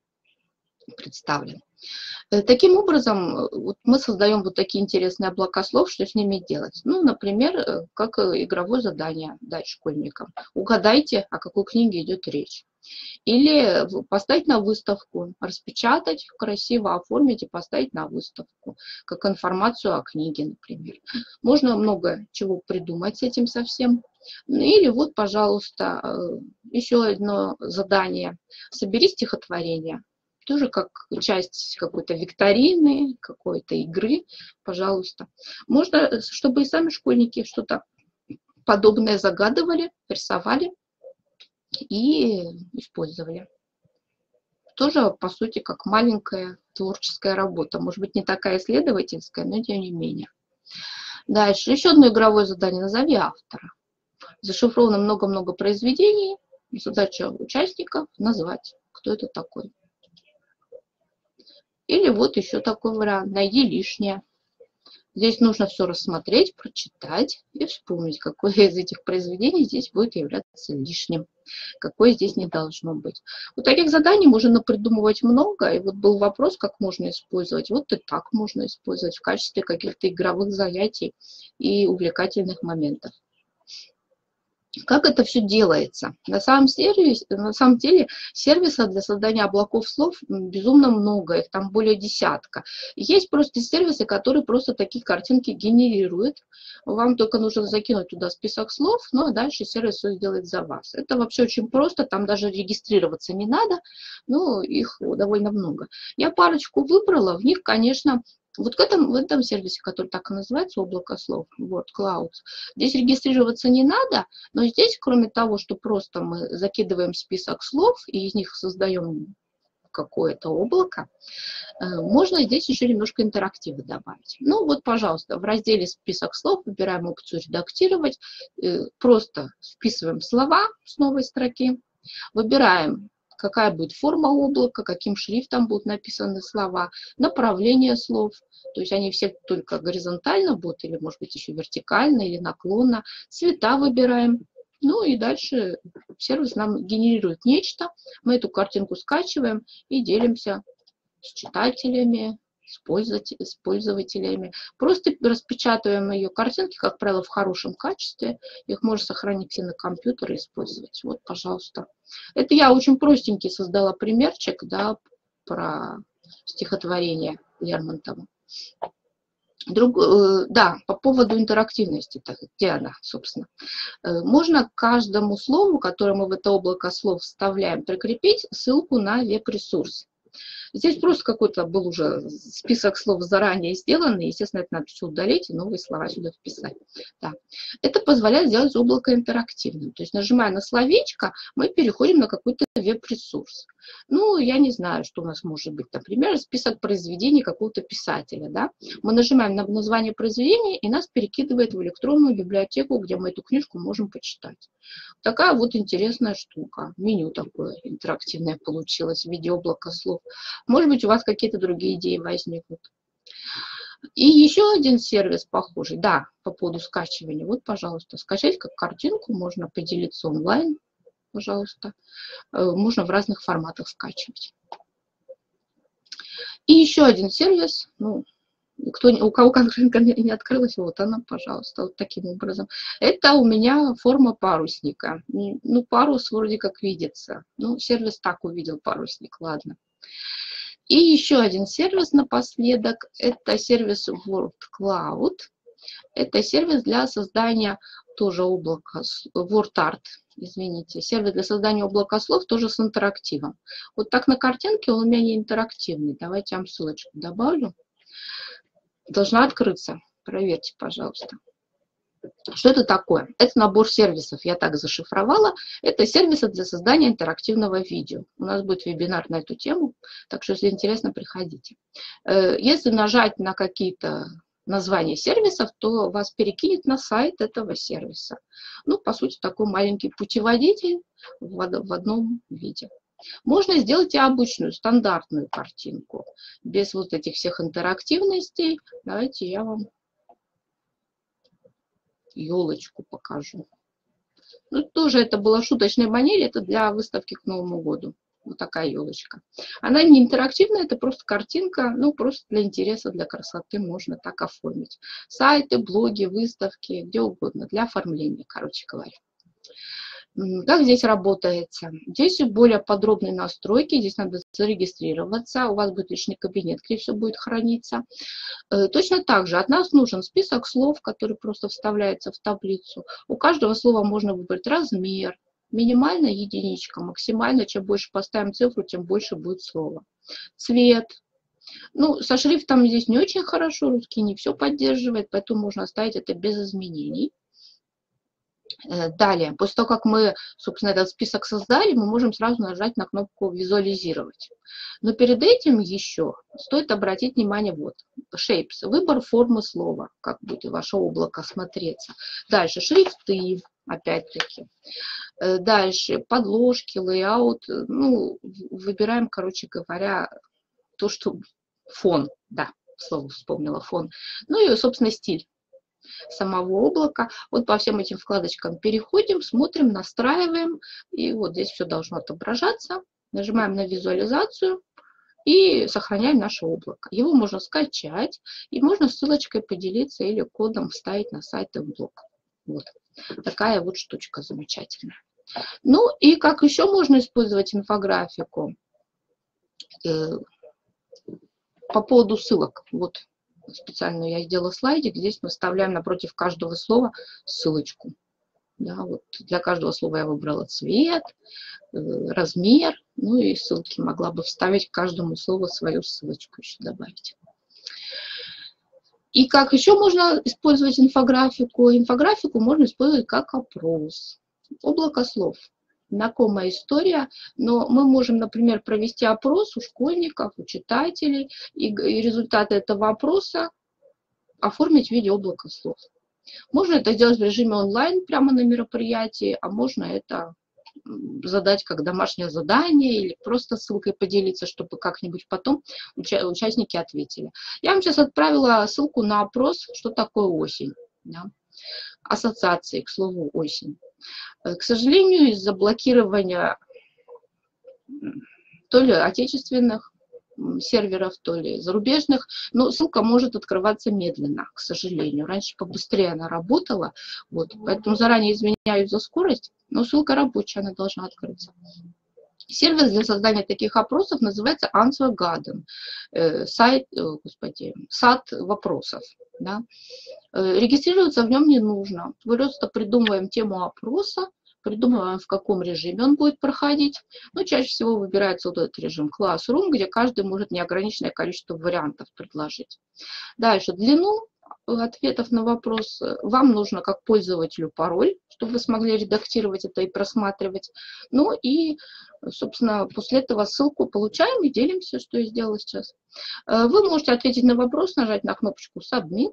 представлен. Таким образом, вот мы создаем вот такие интересные облака слов, что с ними делать. Ну, например, как игровое задание дать школьникам. Угадайте, о какой книге идет речь. Или поставить на выставку, распечатать, красиво оформить и поставить на выставку, как информацию о книге, например. Можно много чего придумать с этим совсем. Или вот, пожалуйста, еще одно задание. Собери стихотворение. Тоже как часть какой-то викторины, какой-то игры, пожалуйста. Можно, чтобы и сами школьники что-то подобное загадывали, рисовали и использовали. Тоже, по сути, как маленькая творческая работа. Может быть, не такая исследовательская, но тем не менее. Дальше. Еще одно игровое задание. Назови автора. Зашифровано много-много произведений. Задача участников назвать, кто это такой. Или вот еще такой вариант. Найди лишнее. Здесь нужно все рассмотреть, прочитать и вспомнить, какое из этих произведений здесь будет являться лишним, какое здесь не должно быть. Вот таких заданий можно напридумывать много. И вот был вопрос, как можно использовать. Вот и так можно использовать в качестве каких-то игровых занятий и увлекательных моментов. Как это все делается? На самом деле сервисов для создания облаков слов безумно много, их там более десятка. Есть просто сервисы, которые просто такие картинки генерируют. Вам только нужно закинуть туда список слов, ну а дальше сервис все сделает за вас. Это вообще очень просто, там даже регистрироваться не надо, но их довольно много. Я парочку выбрала, в них, конечно... Вот в этом сервисе, который так и называется, облако слов, Word Clouds, здесь регистрироваться не надо, но здесь, кроме того, что просто мы закидываем список слов и из них создаем какое-то облако, можно здесь еще немножко интерактива добавить. Ну вот, пожалуйста, в разделе «Список слов» выбираем опцию «Редактировать», просто вписываем слова с новой строки, выбираем какая будет форма облака, каким шрифтом будут написаны слова, направление слов, то есть они все только горизонтально будут, или, может быть, еще вертикально, или наклонно. Цвета выбираем. Ну и дальше сервис нам генерирует нечто. Мы эту картинку скачиваем и делимся с читателями, с пользователями. Просто распечатываем ее картинки, как правило, в хорошем качестве. Их можно сохранить все на компьютере и использовать. Вот, пожалуйста. Это я очень простенький создала примерчик, да, про стихотворение Лермонтова. Да, по поводу интерактивности, где она, собственно. Можно к каждому слову, которое мы в это облако слов вставляем, прикрепить ссылку на веб-ресурс. Здесь просто какой-то был уже список слов заранее сделанный. Естественно, это надо все удалить и новые слова сюда вписать. Да. Это позволяет сделать облако интерактивным. То есть, нажимая на словечко, мы переходим на какой-то веб-ресурс. Ну, я не знаю, что у нас может быть. Например, список произведений какого-то писателя. Да? Мы нажимаем на название произведения, и нас перекидывает в электронную библиотеку, где мы эту книжку можем почитать. Такая вот интересная штука. Меню такое интерактивное получилось в виде облака слов. Может быть, у вас какие-то другие идеи возникнут. И еще один сервис похожий, да, по поводу скачивания. Вот, пожалуйста, скачать как картинку, можно поделиться онлайн, пожалуйста. Можно в разных форматах скачивать. И еще один сервис, ну, у кого картинка не открылась, вот она, пожалуйста, вот таким образом. Это у меня форма парусника. Ну, парус вроде как видится. Ну, сервис так увидел парусник, ладно. И еще один сервис напоследок, это сервис WordCloud. Это сервис для создания тоже облака, WordArt, извините, сервис для создания облака слов тоже с интерактивом. Вот так на картинке он у меня не интерактивный. Давайте я вам ссылочку добавлю. Должна открыться. Проверьте, пожалуйста. Что это такое? Это набор сервисов, я так зашифровала. Это сервисы для создания интерактивного видео. У нас будет вебинар на эту тему, так что, если интересно, приходите. Если нажать на какие-то названия сервисов, то вас перекинет на сайт этого сервиса. Ну, по сути, такой маленький путеводитель в одном виде. Можно сделать и обычную, стандартную картинку, без вот этих всех интерактивностей. Давайте я вам елочку покажу. Ну, тоже это было в шуточной манере, это для выставки к Новому году. Вот такая елочка. Она не интерактивная, это просто картинка, ну, просто для интереса, для красоты можно так оформить. Сайты, блоги, выставки, где угодно, для оформления, короче говоря. Как здесь работается? Здесь более подробные настройки, здесь надо зарегистрироваться, у вас будет личный кабинет, где все будет храниться. Точно так же от нас нужен список слов, который просто вставляется в таблицу. У каждого слова можно выбрать размер, минимально единичка, максимально, чем больше поставим цифру, тем больше будет слово. Цвет. Ну, со шрифтом здесь не очень хорошо, русский не все поддерживает, поэтому можно оставить это без изменений. Далее, после того, как мы, собственно, этот список создали, мы можем сразу нажать на кнопку «Визуализировать». Но перед этим еще стоит обратить внимание, вот, Shapes, выбор формы слова, как будет ваше облако смотреться. Дальше шрифты, опять-таки. Дальше подложки, layout, ну, выбираем, короче говоря, то, что фон, да, слово вспомнила, фон. Ну и, собственно, стиль самого облака. Вот по всем этим вкладочкам переходим, смотрим, настраиваем. И вот здесь все должно отображаться. Нажимаем на визуализацию и сохраняем наше облако. Его можно скачать и можно ссылочкой поделиться или кодом вставить на сайт и в блог. Вот такая вот штучка замечательная. Ну и как еще можно использовать инфографику? По поводу ссылок. Вот. Специально я сделала слайдик, здесь мы вставляем напротив каждого слова ссылочку. Да, вот для каждого слова я выбрала цвет, размер, ну и ссылки. Могла бы вставить к каждому слову свою ссылочку еще добавить. И как еще можно использовать инфографику? Инфографику можно использовать как опрос. Облако слов. Знакомая история, но мы можем, например, провести опрос у школьников, у читателей, и результаты этого опроса оформить в виде облака слов. Можно это сделать в режиме онлайн, прямо на мероприятии, а можно это задать как домашнее задание или просто ссылкой поделиться, чтобы как-нибудь потом участники ответили. Я вам сейчас отправила ссылку на опрос, что такое осень. Да? Ассоциации, к слову, осень. К сожалению, из-за блокирования то ли отечественных серверов, то ли зарубежных, но ссылка может открываться медленно, к сожалению. Раньше побыстрее она работала, вот, поэтому заранее извиняюсь за скорость, но ссылка рабочая, она должна открыться. Сервис для создания таких опросов называется Answer Garden, сад вопросов. Да. Регистрироваться в нем не нужно, просто придумываем тему опроса, придумываем, в каком режиме он будет проходить. Но чаще всего выбирается вот этот режим Classroom, где каждый может неограниченное количество вариантов предложить. Дальше, длину ответов на вопрос вам нужно как пользователю пароль, чтобы вы смогли редактировать это и просматривать. Ну и, собственно, после этого ссылку получаем и делимся, что я сделала сейчас. Вы можете ответить на вопрос, нажать на кнопочку Submit,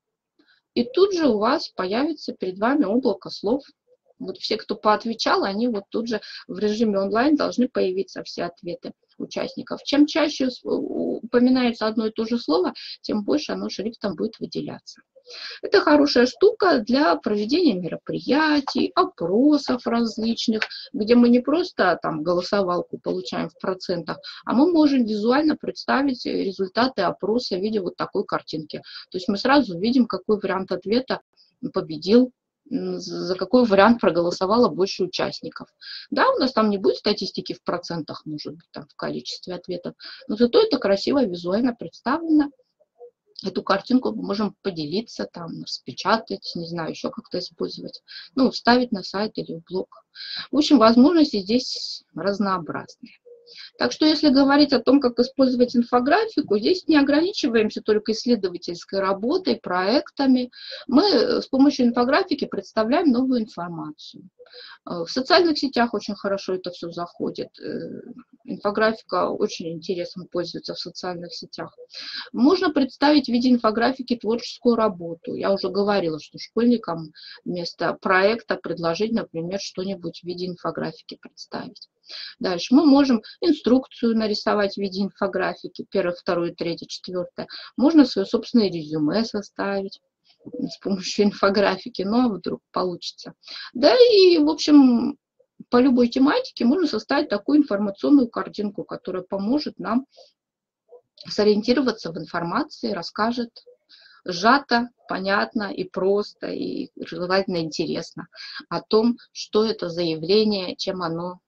и тут же у вас появится перед вами облако слов. Вот все, кто поотвечал, они вот тут же в режиме онлайн должны появиться все ответы участников. Чем чаще упоминается одно и то же слово, тем больше оно шрифтом будет выделяться. Это хорошая штука для проведения мероприятий, опросов различных, где мы не просто там голосовалку получаем в процентах, а мы можем визуально представить результаты опроса в виде вот такой картинки. То есть мы сразу видим, какой вариант ответа победил, за какой вариант проголосовало больше участников. Да, у нас там не будет статистики в процентах, может быть, там в количестве ответов, но зато это красиво визуально представлено. Эту картинку мы можем поделиться, там, распечатать, не знаю, еще как-то использовать, ну, вставить на сайт или в блог. В общем, возможности здесь разнообразные. Так что, если говорить о том, как использовать инфографику, здесь не ограничиваемся только исследовательской работой, проектами. Мы с помощью инфографики представляем новую информацию. В социальных сетях очень хорошо это все заходит. Инфографика очень интересно пользуется в социальных сетях. Можно представить в виде инфографики творческую работу. Я уже говорила, что школьникам вместо проекта предложить, например, что-нибудь в виде инфографики представить. Дальше мы можем инструкцию нарисовать в виде инфографики, 1, 2, 3, 4. Можно свое собственное резюме составить с помощью инфографики, но вдруг получится. Да и, в общем, по любой тематике можно составить такую информационную картинку, которая поможет нам сориентироваться в информации, расскажет сжато, понятно и просто, и желательно интересно о том, что это за явление, чем оно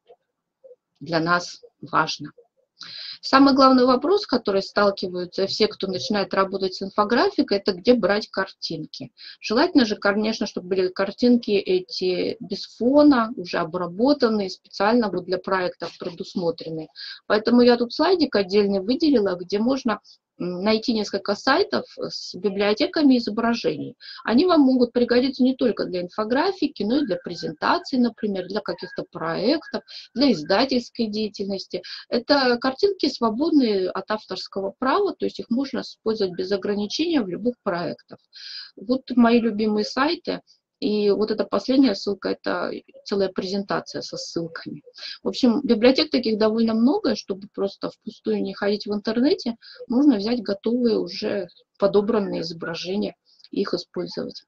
для нас важно. Самый главный вопрос, с которым сталкиваются все, кто начинает работать с инфографикой, это где брать картинки. Желательно же, конечно, чтобы были картинки эти без фона, уже обработанные, специально вот для проектов предусмотренные. Поэтому я тут слайдик отдельно выделила, где можно найти несколько сайтов с библиотеками изображений. Они вам могут пригодиться не только для инфографики, но и для презентаций, например, для каких-то проектов, для издательской деятельности. Это картинки, свободные от авторского права, то есть их можно использовать без ограничения в любых проектах. Вот мои любимые сайты. И вот эта последняя ссылка, это целая презентация со ссылками. В общем, библиотек таких довольно много, чтобы просто впустую не ходить в интернете, можно взять готовые уже подобранные изображения и их использовать.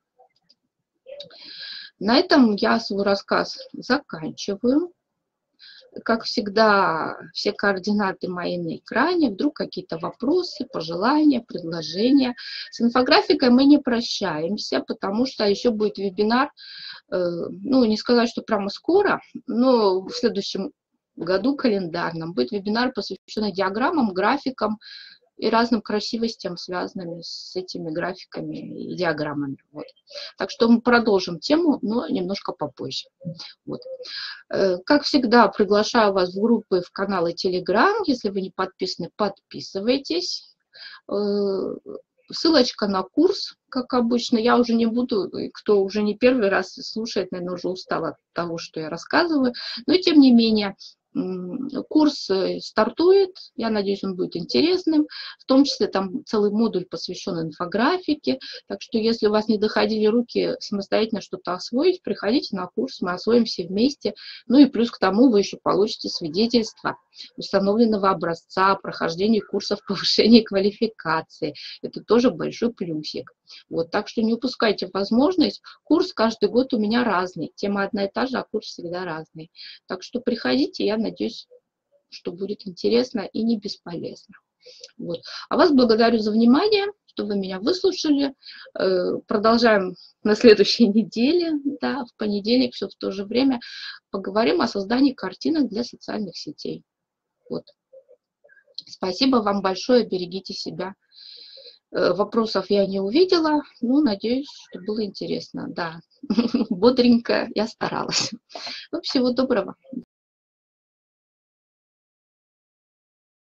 На этом я свой рассказ заканчиваю. Как всегда, все координаты мои на экране. Вдруг какие-то вопросы, пожелания, предложения. С инфографикой мы не прощаемся, потому что еще будет вебинар, ну, не сказать, что прямо скоро, но в следующем году календарном будет вебинар, посвященный диаграммам, графикам и разным красивостям, связанными с этими графиками и диаграммами. Вот. Так что мы продолжим тему, но немножко попозже. Вот. Как всегда, приглашаю вас в группы, в каналы Telegram. Если вы не подписаны, подписывайтесь. Ссылочка на курс, как обычно. Я уже не буду, кто уже не первый раз слушает, наверное, уже устал от того, что я рассказываю. Но, тем не менее, Курс стартует, я надеюсь, он будет интересным, в том числе там целый модуль посвящен инфографике, так что если у вас не доходили руки самостоятельно что-то освоить, приходите на курс, мы освоим все вместе, ну и плюс к тому вы еще получите свидетельство установленного образца прохождения курсов повышения квалификации, это тоже большой плюсик. Вот, так что не упускайте возможность, курс каждый год у меня разный, тема одна и та же, а курс всегда разный. Так что приходите, я надеюсь, что будет интересно и не бесполезно. Вот. А вас благодарю за внимание, что вы меня выслушали. Продолжаем на следующей неделе, да, в понедельник, все в то же время, поговорим о создании картинок для социальных сетей. Вот. Спасибо вам большое, берегите себя. Вопросов я не увидела, но надеюсь, что было интересно. Да, бодренько я старалась. Ну, всего доброго.